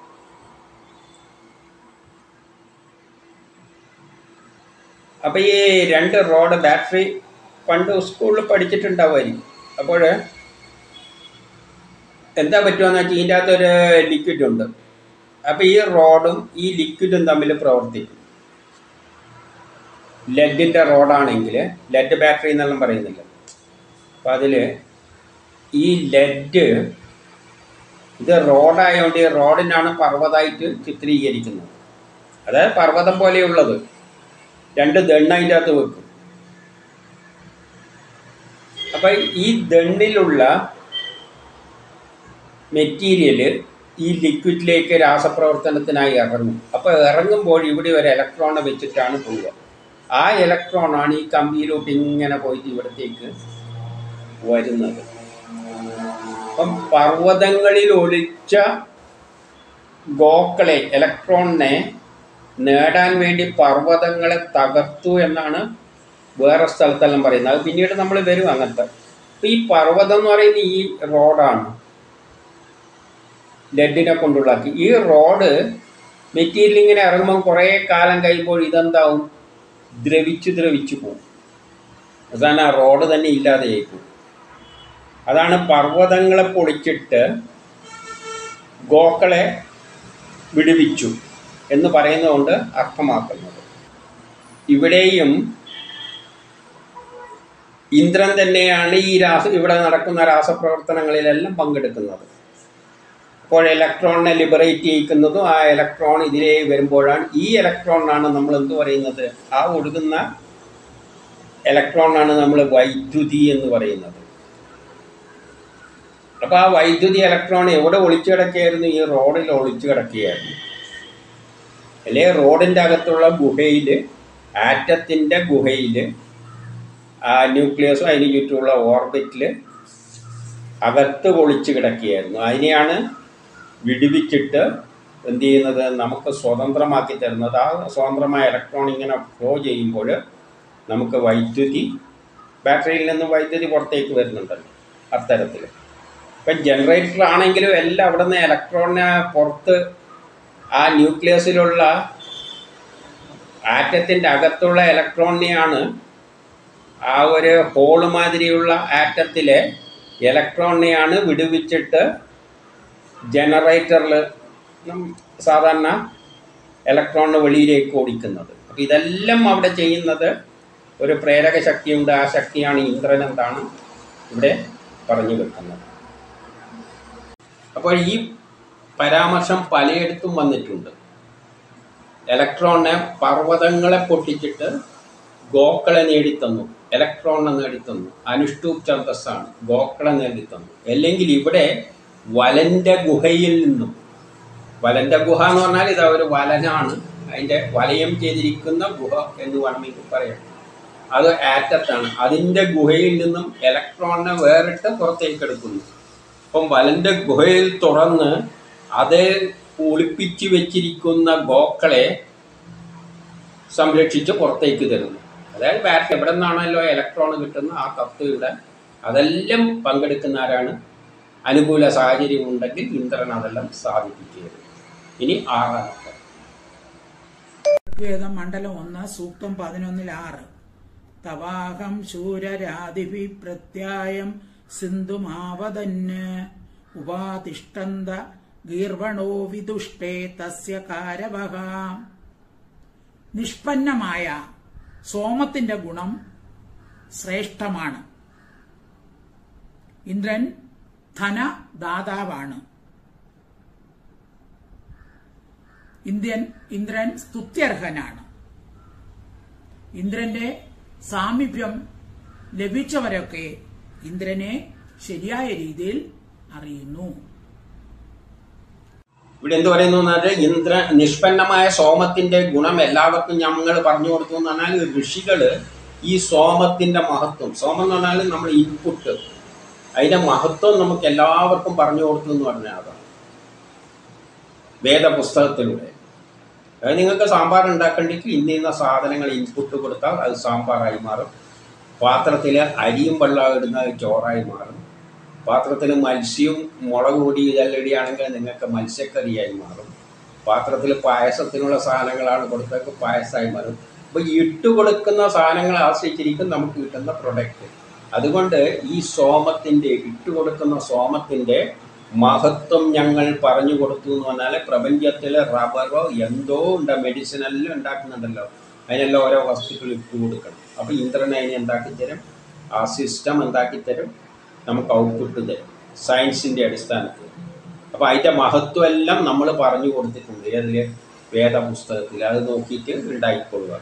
അപ്പോൾ ഈ 2 റോഡ് ബാറ്ററി പണ്ട് സ്കൂളിൽ പഠിച്ചിട്ടുണ്ടാവുമായിരിക്കും. അപ്പോൾ എന്താ പറ്റുമെന്ന് വെച്ചാൽ ഇതിൻ്റെ അകത്തൊരു ലിക്വിഡ് ഉണ്ട്. അപ്പോൾ ഈ റോഡും ഈ ലിക്വിഡും തമ്മിൽ പ്രവർത്തിക്കും. ലെഡിൻ്റെ റോഡാണെങ്കിൽ, ലെഡ് ബാറ്ററി എന്നെല്ലാം പറയുന്നില്ല, അപ്പോൾ അതിൽ ഈ ലെഡ്, ഇത് റോഡായതുകൊണ്ട് ഈ റോഡിനാണ് പർവ്വതമായിട്ട് ചിത്രീകരിക്കുന്നത്. അതായത് പർവ്വതം പോലെയുള്ളത് 2 ദണ്ണ് അതിൻ്റെ അകത്ത് വെക്കും. അപ്പം ഈ ദണ്ണിലുള്ള മെറ്റീരിയൽ ഈ ലിക്വിഡിലേക്ക് രാസപ്രവർത്തനത്തിനായി ഇറങ്ങും. അപ്പോൾ ഇറങ്ങുമ്പോൾ ഇവിടെ ഒരു ഇലക്ട്രോണെ വെച്ചിട്ടാണ് പോവുക. ആ ഇലക്ട്രോണാണ് ഈ കമ്പിയിലോട്ട് ഇങ്ങനെ പോയിട്ട് ഇവിടത്തേക്ക് വരുന്നത്. അപ്പം പർവ്വതങ്ങളിൽ ഒളിച്ച ഗോക്കളെ, ഇലക്ട്രോണിനെ നേടാൻ വേണ്ടി പർവ്വതങ്ങളെ തകർത്തു എന്നാണ് വേറെ സ്ഥലത്തെല്ലാം പറയുന്നത്. അത് പിന്നീട് നമ്മൾ വരും അങ്ങനത്തെ. അപ്പം ഈ പർവ്വതം എന്ന് പറയുന്നത് ഈ റോഡാണ്, ലെഡിനെ കൊണ്ടുള്ളാക്കി. ഈ റോഡ് മെറ്റീരിയൽ ഇങ്ങനെ ഇറങ്ങുമ്പോൾ കുറേ കാലം കഴിയുമ്പോൾ ഇതെന്താവും? ദ്രവിച്ചു പോകും. അവസാനം ആ റോഡ് തന്നെ ഇല്ലാതെയായി പോകും. അതാണ് പർവ്വതങ്ങളെ പൊളിച്ചിട്ട് ഗോക്കളെ വിടുവിച്ചു എന്ന് പറയുന്നതുകൊണ്ട് അർത്ഥമാക്കുന്നത്. ഇവിടെയും ഇന്ദ്രൻ തന്നെയാണ് ഈ ഇവിടെ നടക്കുന്ന രാസപ്രവർത്തനങ്ങളിലെല്ലാം പങ്കെടുക്കുന്നത്. അപ്പോൾ ഇലക്ട്രോണിനെ ലിബറേറ്റ് ചെയ്യിക്കുന്നതും ആ ഇലക്ട്രോൺ ഇതിലേ വരുമ്പോഴാണ്, ഈ ഇലക്ട്രോണിനാണ് നമ്മൾ എന്ത് പറയുന്നത്? ആ ഒഴുകുന്ന ഇലക്ട്രോണാണ് നമ്മൾ വൈദ്യുതി എന്ന് പറയുന്നത്. അപ്പോൾ ആ വൈദ്യുതി ഇലക്ട്രോൺ എവിടെ ഒളിച്ചു കിടക്കുകയായിരുന്നു? ഈ റോഡിൽ ഒളിച്ചു കിടക്കുകയായിരുന്നു. അല്ലേ റോഡിൻ്റെ അകത്തുള്ള ഗുഹയിൽ, ആറ്റത്തിൻ്റെ ഗുഹയിൽ, ആ ന്യൂക്ലിയസും അതിന് ചുറ്റുമുള്ള ഓർബിറ്റിൽ അകത്ത് ഒളിച്ചു കിടക്കുകയായിരുന്നു. അതിനെയാണ് വിടുവിച്ചിട്ട് എന്ത് ചെയ്യുന്നത്? നമുക്ക് സ്വതന്ത്രമാക്കി തരുന്നത്. ആ സ്വതന്ത്രമായ ഇലക്ട്രോൺ ഇങ്ങനെ ഫ്ലോ ചെയ്യുമ്പോൾ നമുക്ക് വൈദ്യുതി, ബാറ്ററിയിൽ നിന്ന് വൈദ്യുതി പുറത്തേക്ക് വരുന്നുണ്ടല്ലോ അത്തരത്തിൽ. ഇപ്പം ജനറേറ്റർ ആണെങ്കിലും എല്ലാം അവിടെ നിന്ന് ഇലക്ട്രോണിനെ പുറത്ത്, ആ ന്യൂക്ലിയസിലുള്ള ആറ്റത്തിൻ്റെ അകത്തുള്ള ഇലക്ട്രോണിനെയാണ്, ആ ഒരു ഹോള് മാതിരിയുള്ള ആറ്റത്തിലെ ഇലക്ട്രോണിനെയാണ് വിടുവിച്ചിട്ട് ജനറേറ്ററിൽ സാധാരണ ഇലക്ട്രോണിന് വെളിയിലേക്ക് ഓടിക്കുന്നത്. അപ്പം ഇതെല്ലാം അവിടെ ചെയ്യുന്നത് ഒരു പ്രേരക ശക്തിയുണ്ട്. ആ ശക്തിയാണ് ഇന്ദ്രൻ എന്താണ് ഇവിടെ പറഞ്ഞു വെക്കുന്നത്. അപ്പോൾ ഈ പരാമർശം പലയിടത്തും വന്നിട്ടുണ്ട്. ഇലക്ട്രോണിനെ, പർവ്വതങ്ങളെ പൊട്ടിച്ചിട്ട് ഗോക്കളെ നേടിത്തന്നു, ഇലക്ട്രോണിനെ നേടിത്തന്നു. അനുഷ്ഠൂപ് ഛന്ദസ്സാണ്, ഗോക്കളെ നേടിത്തന്നു. അല്ലെങ്കിൽ ഇവിടെ വലൻ്റെ ഗുഹയിൽ നിന്നും, വലൻ്റെ ഗുഹ എന്ന് പറഞ്ഞാൽ ഇതാ ഒരു വലനാണ്, അതിൻ്റെ വലയം ചെയ്തിരിക്കുന്ന ഗുഹ എന്ന് വേണമെങ്കിൽ പറയാം. അത് ആറ്റത്താണ്. അതിൻ്റെ ഗുഹയിൽ നിന്നും ഇലക്ട്രോണിനെ വേറിട്ട് പുറത്തേക്ക് എടുക്കുന്നു. അപ്പം വലൻ്റെ ഗുഹയിൽ തുറന്ന് അത് ഒളിപ്പിച്ച് വെച്ചിരിക്കുന്ന ഗോക്കളെ സംരക്ഷിച്ച് പുറത്തേക്ക് തരുന്നു. അതായത് ബാറ്ററി എവിടെ നിന്നാണല്ലോ ഇലക്ട്രോൺ കിട്ടുന്ന ആ തത്വയുടെ അതെല്ലാം പങ്കെടുക്കുന്ന ആരാണ്? അനുകൂല സാഹചര്യം ഉണ്ടെങ്കിൽ ഇന്ദ്രൻ അതെല്ലാം സാധിപ്പിച്ചു തരും. ഇനി 6 വേദം മണ്ഡലം 1 സൂക്തം 11-6 തവാഹം ശൂരരാദിഭി പ്രത്യായം സിന്ധുമാവതന് ഉപാതിഷ്ഠന്ത ഗീർവണോ വിദുഷ്ടേ തസ്യ കാരവഹ. നിഷ്പന്നമായ സോമത്തിന്റെ ഗുണം ശ്രേഷ്ഠമാണ്. ഇന്ദ്രൻ ധനദാതാവാണ്. ഇന്ദ്രൻ സ്തുത്യർഹനാണ്. ഇന്ദ്രന്റെ സാമീപ്യം ലഭിച്ചവരൊക്കെ ഇന്ദ്രനെ ശരിയായ രീതിയിൽ അറിയുന്നു. ഇവിടെ എന്ത് പറയുന്നു പറഞ്ഞാൽ ഇന്ദ്ര നിഷ്പന്നമായ സോമത്തിന്റെ ഗുണം എല്ലാവർക്കും ഞങ്ങൾ പറഞ്ഞു കൊടുത്തു എന്ന് പറഞ്ഞാൽ ഋഷികള് ഈ സോമത്തിന്റെ മഹത്വം, സോമം എന്ന് പറഞ്ഞാൽ നമ്മൾ ഇൻപുട്ട്, അതിന്റെ മഹത്വം നമുക്ക് എല്ലാവർക്കും പറഞ്ഞു കൊടുത്തു എന്ന് പറഞ്ഞാൽ അതാണ് വേദപുസ്തകത്തിലൂടെ. അതായത് നിങ്ങൾക്ക് സാമ്പാർ ഉണ്ടാക്കണ്ടെങ്കിൽ ഇന്ന സാധനങ്ങൾ ഇൻപുട്ട് കൊടുത്താൽ അത് സാമ്പാറായി മാറും. പാത്രത്തിൽ അരിയും വെള്ളം ഇടുന്നത് ചോറായി മാറും. പാത്രത്തിൽ മത്സ്യവും മുളക് പൊടി ഇതെല്ലാം ഇടുകയാണെങ്കിൽ നിങ്ങൾക്ക് മത്സ്യക്കറിയായി മാറും. പാത്രത്തിൽ പായസത്തിനുള്ള സാധനങ്ങളാണ് കൊടുത്തൊക്കെ പായസമായി മാറും. അപ്പോൾ ഇട്ട് കൊടുക്കുന്ന സാധനങ്ങൾ ആശ്രയിച്ചിരിക്കും നമുക്ക് കിട്ടുന്ന പ്രൊഡക്റ്റ്. അതുകൊണ്ട് ഈ സോമത്തിൻ്റെ ഇട്ട് കൊടുക്കുന്ന സോമത്തിൻ്റെ മഹത്വം ഞങ്ങൾ പറഞ്ഞു കൊടുത്തു എന്ന് പറഞ്ഞാൽ പ്രപഞ്ചത്തിൽ റബ്ബറോ എന്തോ ഉണ്ട്, മെഡിസിനെല്ലാം ഉണ്ടാക്കുന്നുണ്ടല്ലോ, അതിനെല്ലാം ഓരോ വസ്തുക്കൾ ഇട്ട് കൊടുക്കണം. അപ്പോൾ ഇന്ദ്രൻ അതിനെ ഉണ്ടാക്കിത്തരും, ആ സിസ്റ്റം ഉണ്ടാക്കിത്തരും, നമുക്ക് ഔട്ട്പുട്ട് തരും സയൻസിൻ്റെ അടിസ്ഥാനത്തിൽ. അപ്പോൾ അതിൻ്റെ മഹത്വം എല്ലാം നമ്മൾ പറഞ്ഞു കൊടുത്തിട്ടുണ്ട് അതിൽ വേദപുസ്തകത്തിൽ. അത് നോക്കിയിട്ട് ഉണ്ടായിക്കൊള്ളുക.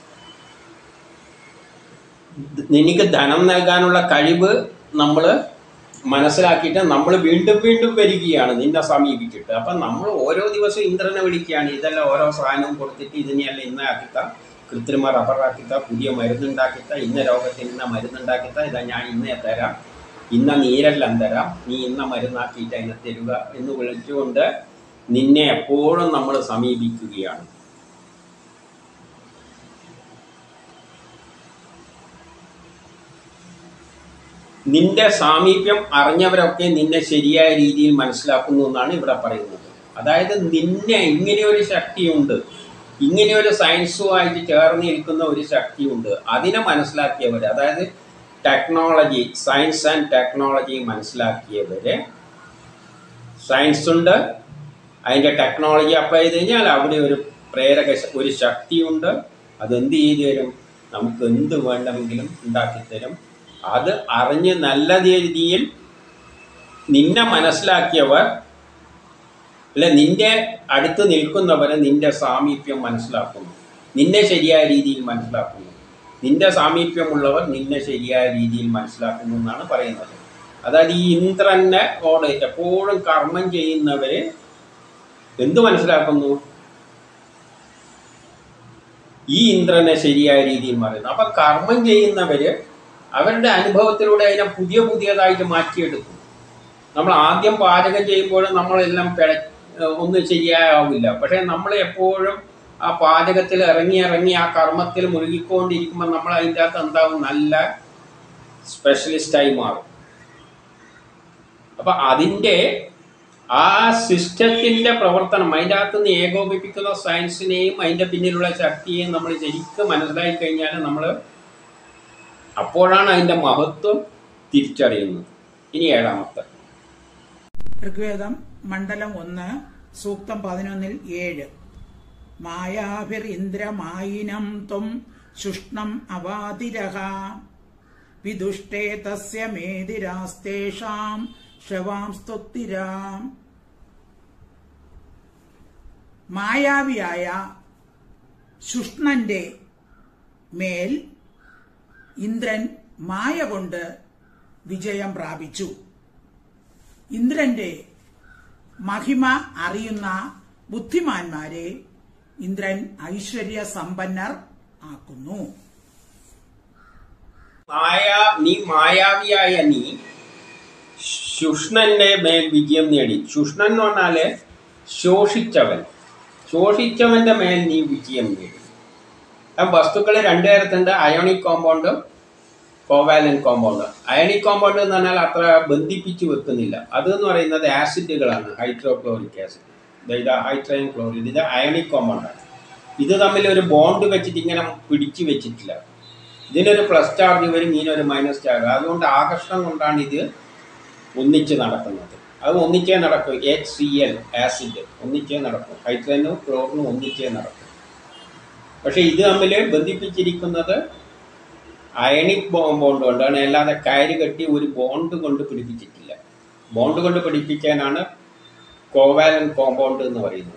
എനിക്ക് ധനം നൽകാനുള്ള കഴിവ് നമ്മൾ മനസ്സിലാക്കിയിട്ട് നമ്മൾ വീണ്ടും വീണ്ടും വരികയാണ് നിന്നെ സമീപിച്ചിട്ട്. അപ്പം നമ്മൾ ഓരോ ദിവസവും ഇന്ദ്രനെ വിളിക്കുകയാണ്. ഇതെല്ലാം ഓരോ സാധനവും കൊടുത്തിട്ട് ഇതിനെല്ലാം ഇന്ന ആക്കിത്ത, കൃത്രിമ റബ്ബറാക്കിത്ത, പുതിയ മരുന്നുണ്ടാക്കിത്ത, ഇന്ന രോഗത്തിന് ഇന്ന മരുന്നുണ്ടാക്കിത്ത, ഇതാ ഞാൻ ഇന്നേ തരാം, ഇന്ന നീരെല്ലാം തരാം, നീ ഇന്ന മരുന്നാക്കിയിട്ട് അതിനെ തരിക എന്ന് വിളിച്ചുകൊണ്ട് നിന്നെ എപ്പോഴും നമ്മൾ സമീപിക്കുകയാണ്. നിന്റെ സാമീപ്യം അറിഞ്ഞവരൊക്കെ നിന്നെ ശരിയായ രീതിയിൽ മനസ്സിലാക്കുന്നു എന്നാണ് ഇവിടെ പറയുന്നത്. അതായത് നിന്നെ ഇങ്ങനെയൊരു ശക്തിയുണ്ട്, ഇങ്ങനെയൊരു സയൻസുമായിട്ട് ചേർന്നിരിക്കുന്ന ഒരു ശക്തിയുണ്ട്, അതിനെ മനസ്സിലാക്കിയവർ, അതായത് ടെക്നോളജി, സയൻസ് ആൻഡ് ടെക്നോളജി മനസ്സിലാക്കിയവര്, സയൻസ് ഉണ്ട്, അതിൻ്റെ ടെക്നോളജി അപ്ലൈ ചെയ്ത് കഴിഞ്ഞാൽ അവിടെ ഒരു ഒരു ശക്തിയുണ്ട്. അതെന്ത് ചെയ്തു തരും, നമുക്ക് എന്ത് വേണമെങ്കിലും ഉണ്ടാക്കിത്തരും. അത് അറിഞ്ഞ് നല്ല രീതിയിൽ നിന്നെ മനസ്സിലാക്കിയവർ, അല്ലെ നിന്റെ അടുത്ത് നിൽക്കുന്നവരെ നിന്റെ സാമീപ്യം മനസ്സിലാക്കുന്നു, നിന്നെ ശരിയായ രീതിയിൽ മനസ്സിലാക്കുന്നു. നിന്റെ സാമീപ്യമുള്ളവർ നിന്നെ ശരിയായ രീതിയിൽ മനസ്സിലാക്കുന്നു എന്നാണ് പറയുന്നത്. അതായത് ഈ ഇന്ദ്രനോട് എപ്പോഴും കർമ്മം ചെയ്യുന്നവര് എന്ത് മനസ്സിലാക്കുന്നു, ഈ ഇന്ദ്രനെ ശരിയായ രീതിയിൽ പറയുന്നു. അപ്പൊ കർമ്മം ചെയ്യുന്നവര് അവരുടെ അനുഭവത്തിലൂടെ അതിനെ പുതിയതായിട്ട് മാറ്റിയെടുക്കും. നമ്മൾ ആദ്യം പാചകം ചെയ്യുമ്പോഴും നമ്മളെല്ലാം ഒന്നും ശരിയാവില്ല. പക്ഷേ നമ്മൾ എപ്പോഴും ആ പാചകത്തിൽ ഇറങ്ങി ആ കർമ്മത്തിൽ മുഴുകിക്കൊണ്ടിരിക്കുമ്പോൾ നമ്മൾ അതിൻ്റെ അകത്ത് എന്താവും, നല്ല സ്പെഷ്യലിസ്റ്റായി മാറും. അപ്പം അതിൻ്റെ ആ സിസ്റ്റത്തിൻ്റെ പ്രവർത്തനം, അതിൻ്റെ അകത്ത് നിന്ന് ഏകോപിപ്പിക്കുന്ന സയൻസിനെയും അതിൻ്റെ പിന്നിലുള്ള ശക്തിയെയും നമ്മൾ ശരിക്കും മനസ്സിലാക്കി കഴിഞ്ഞാൽ നമ്മൾ അപ്പോഴാണ് അതിൻ്റെ മഹത്വം തിരിച്ചറിയുന്നത്. ഇനി ഏഴാമത്തെ ഋഗ്വേദം മണ്ഡലം 1 സൂക്തം 11-7. മായാഭിർ ഇന്ദ്രമായിനം ത്വം ശുഷ്ണം അവാതിരഹ വിദുഷ്ടേ തസ്യ മേദിരാസ്തേഷാം ശവാം സ്തുതിരാം. മായാവിയായ ശുഷ്ണന്റെ മേൽ ഇന്ദ്രൻ മായ കൊണ്ട് വിജയം പ്രാപിച്ചു. ഇന്ദ്രന്റെ മഹിമ അറിയുന്ന ബുദ്ധിമാന്മാരെ ഇന്ദ്രൻ ഐശ്വര്യ സമ്പന്നർ ആക്കുന്നു. നീ മായാവിയായ നീ ശുഷ്ണന്റെ മേൽ വിജയം നേടി. ശുഷ്ണൻ എന്ന് പറഞ്ഞാല് ശോഷിച്ചവന്റെ മേൽ നീ വിജയം നേടി. വസ്തുക്കൾ രണ്ട് തരത്തുണ്ട്, അയോണിക് കോമ്പൗണ്ടും കോവാലന്റ് കോമ്പൗണ്ടും. അയോണിക് കോമ്പൗണ്ട് എന്ന് പറഞ്ഞാൽ അത്ര ബന്ധിപ്പിച്ച് വെക്കുന്നില്ല. അതെന്ന് പറയുന്നത് ആസിഡുകളാണ്, ഹൈഡ്രോക്ലോറിക് ആസിഡ്, ഇത് ഹൈഡ്രജൻ ക്ലോറൈഡ്, ഇത് അയോണിക് കോമ്പൗണ്ടാണ്. ഇത് തമ്മിൽ ഒരു ബോണ്ട് വെച്ചിട്ട് ഇങ്ങനെ പിടിച്ചു വെച്ചിട്ടില്ല. ഇതിനൊരു പ്ലസ് ചാർജ് വരും, ഇതിനൊരു മൈനസ് ചാർജ്. അതുകൊണ്ട് ആകർഷണം കൊണ്ടാണ് ഇത് ഒന്നിച്ച് നടക്കുന്നത്. അത് ഒന്നിച്ചേ നടക്കും. HCl ആസിഡ് ഒന്നിച്ചേ നടക്കും, ഹൈഡ്രജനും ക്ലോറിനും ഒന്നിച്ചേ നടക്കും. പക്ഷെ ഇത് തമ്മിൽ ബന്ധിപ്പിച്ചിരിക്കുന്നത് അയണിക് ബോണ്ട് കൊണ്ടാണ്, അല്ലാതെ കയറ് കെട്ടി ഒരു ബോണ്ട് കൊണ്ട് പിടിപ്പിച്ചിട്ടില്ല. ബോണ്ട് കൊണ്ട് പിടിപ്പിക്കാനാണ് കോവാലന്റ് കോമ്പൗണ്ട് എന്ന് പറയുന്നത്.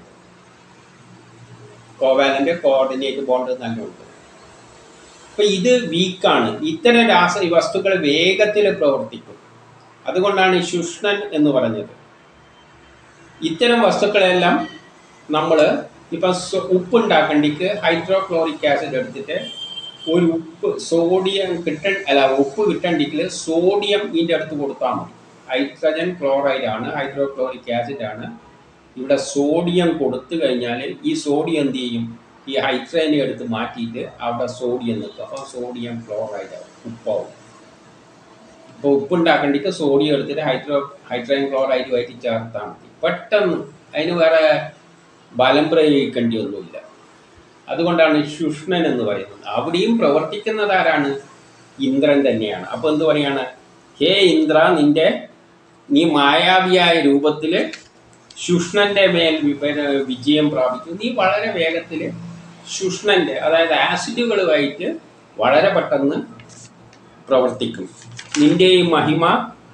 കോവാലന്റ് കോർഡിനേറ്റ് ബോണ്ട് നല്ലുണ്ട്. അപ്പൊ ഇത് വീക്കാണ്. ഇത്തരം വസ്തുക്കൾ വേഗത്തിൽ പ്രവർത്തിക്കും. അതുകൊണ്ടാണ് ശുഷ്ണൻ എന്ന് പറഞ്ഞത്. ഇത്തരം വസ്തുക്കളെല്ലാം നമ്മൾ ഇപ്പം ഉപ്പുണ്ടാക്കണ്ടിക്ക് ഹൈഡ്രോക്ലോറിക് ആസിഡ് എടുത്തിട്ട് ഒരു സോഡിയം ഉപ്പ് കിട്ടണ്ടിക്കിൽ സോഡിയം ഇതിൻ്റെ അടുത്ത് കൊടുത്താൽ മതി. ഹൈഡ്രജൻ ക്ലോറൈഡ് ആണ്, ഹൈഡ്രോക്ലോറിക് ആസിഡ് ആണ്. ഇവിടെ സോഡിയം കൊടുത്തു കഴിഞ്ഞാൽ ഈ സോഡിയം എന്ത് ചെയ്യും? ഈ ഹൈഡ്രജനെ എടുത്ത് മാറ്റിയിട്ട് അവിടെ സോഡിയം നിൽക്കും. അപ്പോൾ സോഡിയം ക്ലോറൈഡ് ആവും, ഉപ്പാവും. ഇപ്പോൾ ഉപ്പുണ്ടാക്കണ്ടിക്ക് സോഡിയം എടുത്തിട്ട് ഹൈഡ്രജൻ ക്ലോറൈഡുമായിട്ട് ചേർത്താൽ മതി. പെട്ടെന്ന് അതിന് വേറെ ബലം പ്രയോഗിക്കേണ്ടി ഒന്നുമില്ല. അതുകൊണ്ടാണ് ശുഷ്ണൻ എന്ന് പറയുന്നത്. അവിടെയും പ്രവർത്തിക്കുന്നത് ആരാണ്? ഇന്ദ്രൻ തന്നെയാണ്. അപ്പോൾ എന്ത് പറയാണ്? ഹേ ഇന്ദ്ര, നീ മായാവിയായ രൂപത്തിൽ ശുഷ്ണന്റെ മേൽ വിജയം പ്രാപിച്ചു. നീ വളരെ വേഗത്തിൽ ശുഷ്ണന്റെ, അതായത് ആസിഡുകളുമായിട്ട് വളരെ പെട്ടെന്ന് പ്രവർത്തിക്കും. നിന്റെ ഈ മഹിമ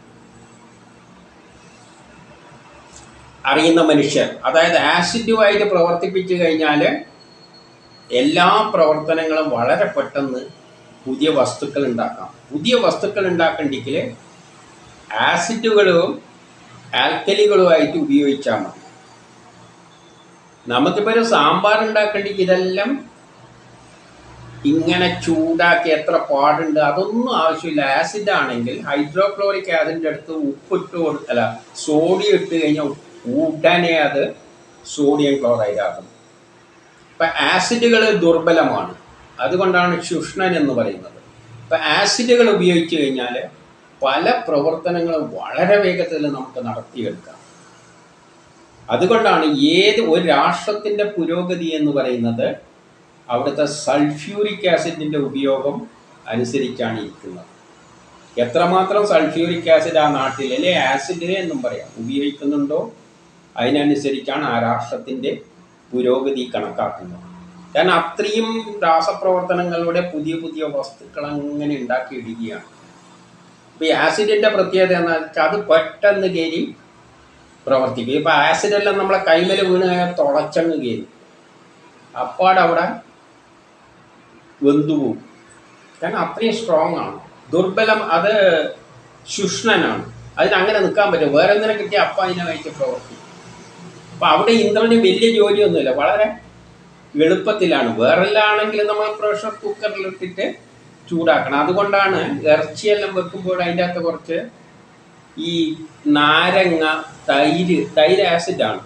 അറിയുന്ന മനുഷ്യർ, അതായത് ആസിഡുമായിട്ട് പ്രവർത്തിപ്പിച്ചു കഴിഞ്ഞാൽ എല്ലാ പ്രവർത്തനങ്ങളും വളരെ പെട്ടെന്ന് പുതിയ വസ്തുക്കൾ ഉണ്ടാക്കാം. പുതിയ വസ്തുക്കൾ ഉണ്ടാക്കണ്ടെങ്കിൽ ആസിഡുകളും ആൽക്കലികളുമായിട്ട് ഉപയോഗിച്ചാൽ മതി. നമുക്കിപ്പോൾ ഒരു സാമ്പാർ ഉണ്ടാക്കണ്ടെങ്കിൽ ഇതെല്ലാം ഇങ്ങനെ ചൂടാക്കി എത്ര പാടുണ്ട്, അതൊന്നും ആവശ്യമില്ല. ആസിഡ് ആണെങ്കിൽ ഹൈഡ്രോക്ലോറിക് ആസിഡിൻ്റെ അടുത്ത് സോഡിയം ഇട്ട് കഴിഞ്ഞാൽ ഉടനെ അത് സോഡിയം ക്ലോറൈഡ് ആകും. ഇപ്പം ആസിഡുകൾ ദുർബലമാണ്. അതുകൊണ്ടാണ് ശുഷ്ണൻ എന്ന് പറയുന്നത്. ഇപ്പം ആസിഡുകൾ ഉപയോഗിച്ച് കഴിഞ്ഞാൽ പല പ്രവർത്തനങ്ങളും വളരെ വേഗത്തിൽ നമുക്ക് നടത്തിയെടുക്കാം. അതുകൊണ്ടാണ് ഒരു രാഷ്ട്രത്തിൻ്റെ പുരോഗതി എന്ന് പറയുന്നത് അവിടുത്തെ സൾഫ്യൂരിക് ആസിഡിൻ്റെ ഉപയോഗം അനുസരിച്ചാണ് ഇരിക്കുന്നത്. എത്രമാത്രം സൾഫ്യൂരിക് ആസിഡ് ആ നാട്ടിൽ, അല്ലെ ആസിഡ് എന്നും പറയാം, ഉപയോഗിക്കുന്നുണ്ടോ അതിനനുസരിച്ചാണ് ആ രാഷ്ട്രത്തിൻ്റെ പുരോഗതി കണക്കാക്കുന്നത്. കാരണം അത്രയും രാസപ്രവർത്തനങ്ങളുടെ പുതിയ പുതിയ വസ്തുക്കൾ അങ്ങനെ ഉണ്ടാക്കിയിടുകയാണ്. ഇപ്പോൾ ഈ ആസിഡിൻ്റെ പ്രത്യേകത എന്ന് വെച്ചാൽ അത് പെട്ടെന്ന് കയറി പ്രവർത്തിക്കും. ഇപ്പോൾ ആസിഡെല്ലാം നമ്മളെ കൈമേൽ വീണ് തുളച്ചങ്ങ് കയറി അപ്പാടവിടെ വെന്തുപോകും. കാരണം അത്രയും സ്ട്രോങ് ആണ്. ദുർബലം അത് ശുഷ്ണനാണ്. അതിനങ്ങനെ നിൽക്കാൻ പറ്റും. വേറെ എന്തിനെ കിട്ടിയ അപ്പം അതിനെ വെച്ച് പ്രവർത്തിക്കും. അപ്പം അവിടെ ഇന്ദ്രന് വലിയ ജോലിയൊന്നുമില്ല, വളരെ എളുപ്പത്തിലാണ്. വേറെല്ലാം ആണെങ്കിൽ നമ്മൾ പ്രഷർ കുക്കറിലിട്ടിട്ട് ചൂടാക്കണം. അതുകൊണ്ടാണ് ഇറച്ചിയെല്ലാം വെക്കുമ്പോൾ അതിൻ്റെ അകത്ത് കുറച്ച് ഈ നാരങ്ങ, തൈര് ആസിഡാണ്,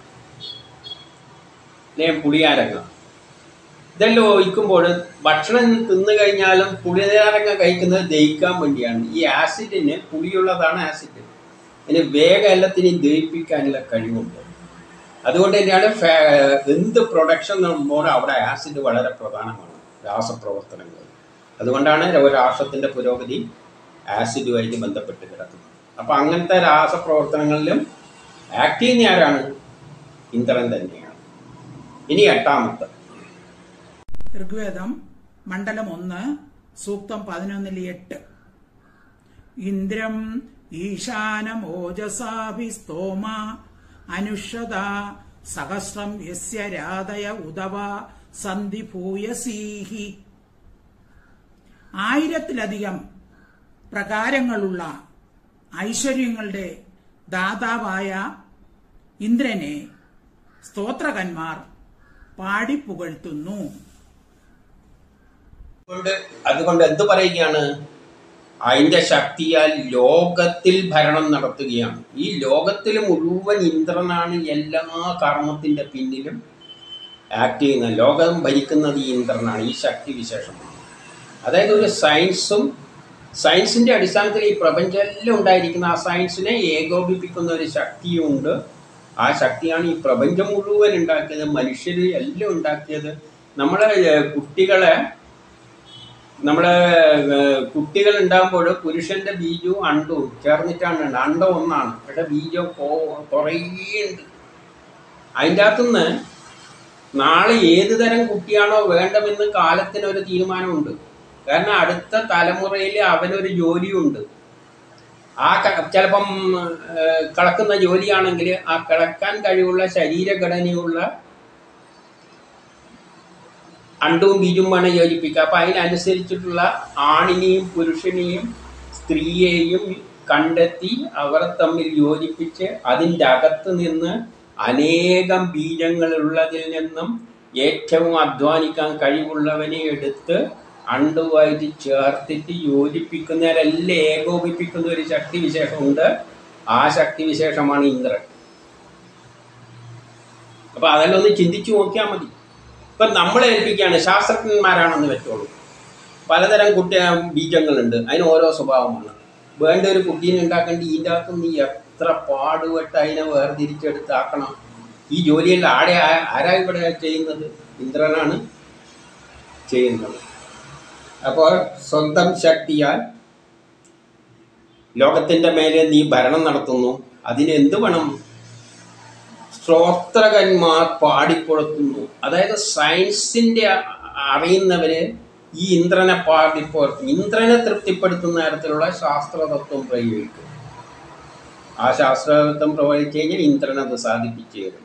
അല്ലേ പുളിനാരങ്ങ, ഇതെല്ലാം ഒഴിക്കുമ്പോൾ ഭക്ഷണം തിന്നു കഴിഞ്ഞാലും പുളിനാരങ്ങ കഴിക്കുന്നത് ദഹിക്കാൻ വേണ്ടിയാണ്. ഈ ആസിഡിന് പുളിയുള്ളതാണ് ആസിഡ്. അതിന് വേഗം എല്ലാത്തിനെയും ദഹിപ്പിക്കാനുള്ള കഴിവുണ്ട്. അതുകൊണ്ട് തന്നെയാണ് എന്ത് പ്രൊഡക്ഷൻ നടത്തുമ്പോൾ അവിടെ ആസിഡ് വളരെ പ്രധാനമാണ് രാസപ്രവർത്തനങ്ങൾ. അതുകൊണ്ടാണ് ഒരു രാഷ്ട്രത്തിൻ്റെ പുരോഗതി ആസിഡുമായിട്ട് ബന്ധപ്പെട്ട് കിടക്കുന്നത്. അപ്പോൾ അങ്ങനത്തെ രാസപ്രവർത്തനങ്ങളിലും ആക്ട് ചെയ്യുന്ന ആരാണ്? ഇന്ദ്രൻ തന്നെയാണ്. ഇനി എട്ടാമത്തെ ഋഗ്വേദം മണ്ഡലം 1 സൂക്തം 11:8. ഇന്ദ്രം ഈശാനം ഓജസാഭിസ്തോമ അനുഷത സഹസ്രം യസ്യ രാധയ ഉദവ സന്ധി ഭൂയസീഹി. 1000-ലധികം പ്രകാരങ്ങളുള്ള ഐശ്വര്യങ്ങളുടെ ദാതാവായ ഇന്ദ്രനെ സ്തോത്രകന്മാർ പാടിപ്പുകഴ്ത്തുന്നു. അതുകൊണ്ട് എന്ത് പറയുകയാണ്? അതിൻ്റെ ശക്തിയാൽ ലോകത്തിൽ ഭരണം നടത്തുകയാണ്. ഈ ലോകത്തിൽ മുഴുവൻ ഇന്ദ്രനാണ് എല്ലാ കർമ്മത്തിൻ്റെ പിന്നിലും ആക്ട് ചെയ്യുന്നത്. ലോകം ഭരിക്കുന്നത് ഈ ഇന്ദ്രനാണ്. ഈ ശക്തി വിശേഷമാണ്. അതായത് ഒരു സയൻസിൻ്റെ അടിസ്ഥാനത്തിൽ ഈ പ്രപഞ്ചം എല്ലാം ഉണ്ടായിരിക്കുന്ന ആ സയൻസിനെ ഏകോപിപ്പിക്കുന്ന ഒരു ശക്തിയുണ്ട്. ആ ശക്തിയാണ് ഈ പ്രപഞ്ചം മുഴുവൻ ഉണ്ടാക്കിയത്, മനുഷ്യർ എല്ലാം ഉണ്ടാക്കിയത്. നമ്മളെ കുട്ടികൾ ഉണ്ടാകുമ്പോൾ പുരുഷന്റെ ബീജവും അണ്ടവും ചേർന്നിട്ടാണ്. അണ്ടം ഒന്നാണ്, പക്ഷെ ബീജം കുറേ ഉണ്ട്. അതിൻ്റെ അകത്തുനിന്ന് നാളെ ഏത് തരം കുട്ടിയാണോ വേണ്ടമെന്ന് കാലത്തിനൊരു തീരുമാനമുണ്ട്. കാരണം അടുത്ത തലമുറയിൽ അവനൊരു ജോലിയുണ്ട്. ചിലപ്പം കിളക്കുന്ന ജോലിയാണെങ്കിൽ ആ കിളക്കാൻ കഴിവുള്ള ശരീരഘടനയുള്ള അണ്ടവും ബീജവുമാണ് യോജിപ്പിക്കുക. അപ്പം അതിനനുസരിച്ചിട്ടുള്ള ആണിനെയും പുരുഷനെയും സ്ത്രീയെയും കണ്ടെത്തി അവർ തമ്മിൽ യോജിപ്പിച്ച് അതിൻ്റെ അകത്ത് നിന്ന് അനേകം ബീജങ്ങളുള്ളതിൽ നിന്നും ഏറ്റവും അധ്വാനിക്കാൻ കഴിവുള്ളവനെ എടുത്ത് അണ്ടുമായിട്ട് ചേർത്തിട്ട് യോജിപ്പിക്കുന്നവരെല്ലാം ഏകോപിപ്പിക്കുന്ന ഒരു ശക്തിവിശേഷമുണ്ട്. ആ ശക്തിവിശേഷമാണ് ഇന്ദ്രൻ. അപ്പം അതെല്ലാം ഒന്ന് ചിന്തിച്ചു നോക്കിയാൽ മതി. ഇപ്പം നമ്മളെ ഏൽപ്പിക്കുകയാണ്, ശാസ്ത്രജ്ഞന്മാരാണെന്ന് വെച്ചോളൂ. പലതരം ബീജങ്ങളുണ്ട്, അതിന് ഓരോ സ്വഭാവമാണ്. വേണ്ട ഒരു കുട്ടീനെ ഉണ്ടാക്കേണ്ടി ഇതിൻ്റെ അകത്ത് നീ എത്ര പാടുപെട്ട് അതിനെ വേർതിരിച്ചെടുത്താക്കണം. ഈ ജോലിയെല്ലാം ആരാ ഇവിടെ ചെയ്യുന്നത്? ഇന്ദ്രനാണ് ചെയ്യുന്നത്. അപ്പോൾ സ്വന്തം ശക്തിയാൽ ലോകത്തിൻ്റെ മേലെ നീ ഭരണം നടത്തുന്നു. അതിന് എന്ത് വേണം? സ്തോത്രകന്മാർ പാടിക്കൊടുത്തുന്നു. അതായത് സയൻസിൻ്റെ അറിയുന്നവര് ഈ ഇന്ദ്രനെ പാടിപ്പുറത്തും ഇന്ദ്രനെ തൃപ്തിപ്പെടുത്തുന്ന തരത്തിലുള്ള ശാസ്ത്രതത്വം പ്രയോഗിക്കും. ആ ശാസ്ത്രതത്വം പ്രയോഗിച്ചു കഴിഞ്ഞാൽ ഇന്ദ്രനത് സാധിപ്പിച്ചു തരും.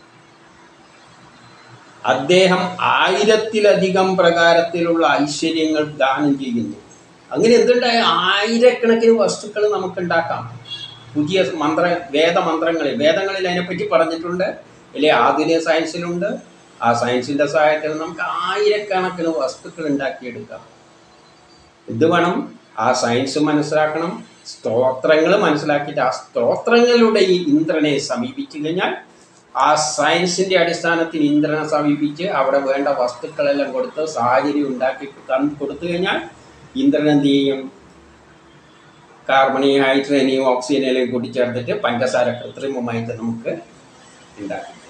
അദ്ദേഹം 1000-ലധികം പ്രകാരത്തിലുള്ള ഐശ്വര്യങ്ങൾ ദാനം ചെയ്യുന്നു. അങ്ങനെ എന്തുണ്ടായ 1000-കണക്കിന് വസ്തുക്കൾ നമുക്കുണ്ടാക്കാം. പുതിയ വേദങ്ങളിൽ അതിനെപ്പറ്റി പറഞ്ഞിട്ടുണ്ട്, അല്ലെ ആധുനിക സയൻസിലുണ്ട്. ആ സയൻസിൻ്റെ സഹായത്തിൽ നമുക്ക് 1000-കണക്കിന് വസ്തുക്കൾ ഉണ്ടാക്കിയെടുക്കാം. ഇത് വേണം, ആ സയൻസ് മനസ്സിലാക്കണം, സ്തോത്രങ്ങൾ മനസ്സിലാക്കിയിട്ട് ആ സ്തോത്രങ്ങളുടെ ഈ ഇന്ദ്രനെ സമീപിച്ചു കഴിഞ്ഞാൽ ആ സയൻസിൻ്റെ അടിസ്ഥാനത്തിൽ ഇന്ദ്രനെ സമീപിച്ച് അവിടെ വേണ്ട വസ്തുക്കളെല്ലാം കൊടുത്ത് സാഹചര്യം ഉണ്ടാക്കി കൊടുത്തു കഴിഞ്ഞാൽ ഇന്ദ്രൻ എന്ത് ചെയ്യും? കാർബണിയും ഹൈഡ്രജനെയും ഓക്സിജനെയും കൂട്ടിച്ചേർത്തിട്ട് പഞ്ചസാര കൃത്രിമമായിട്ട് നമുക്ക് ഉണ്ടാക്കും.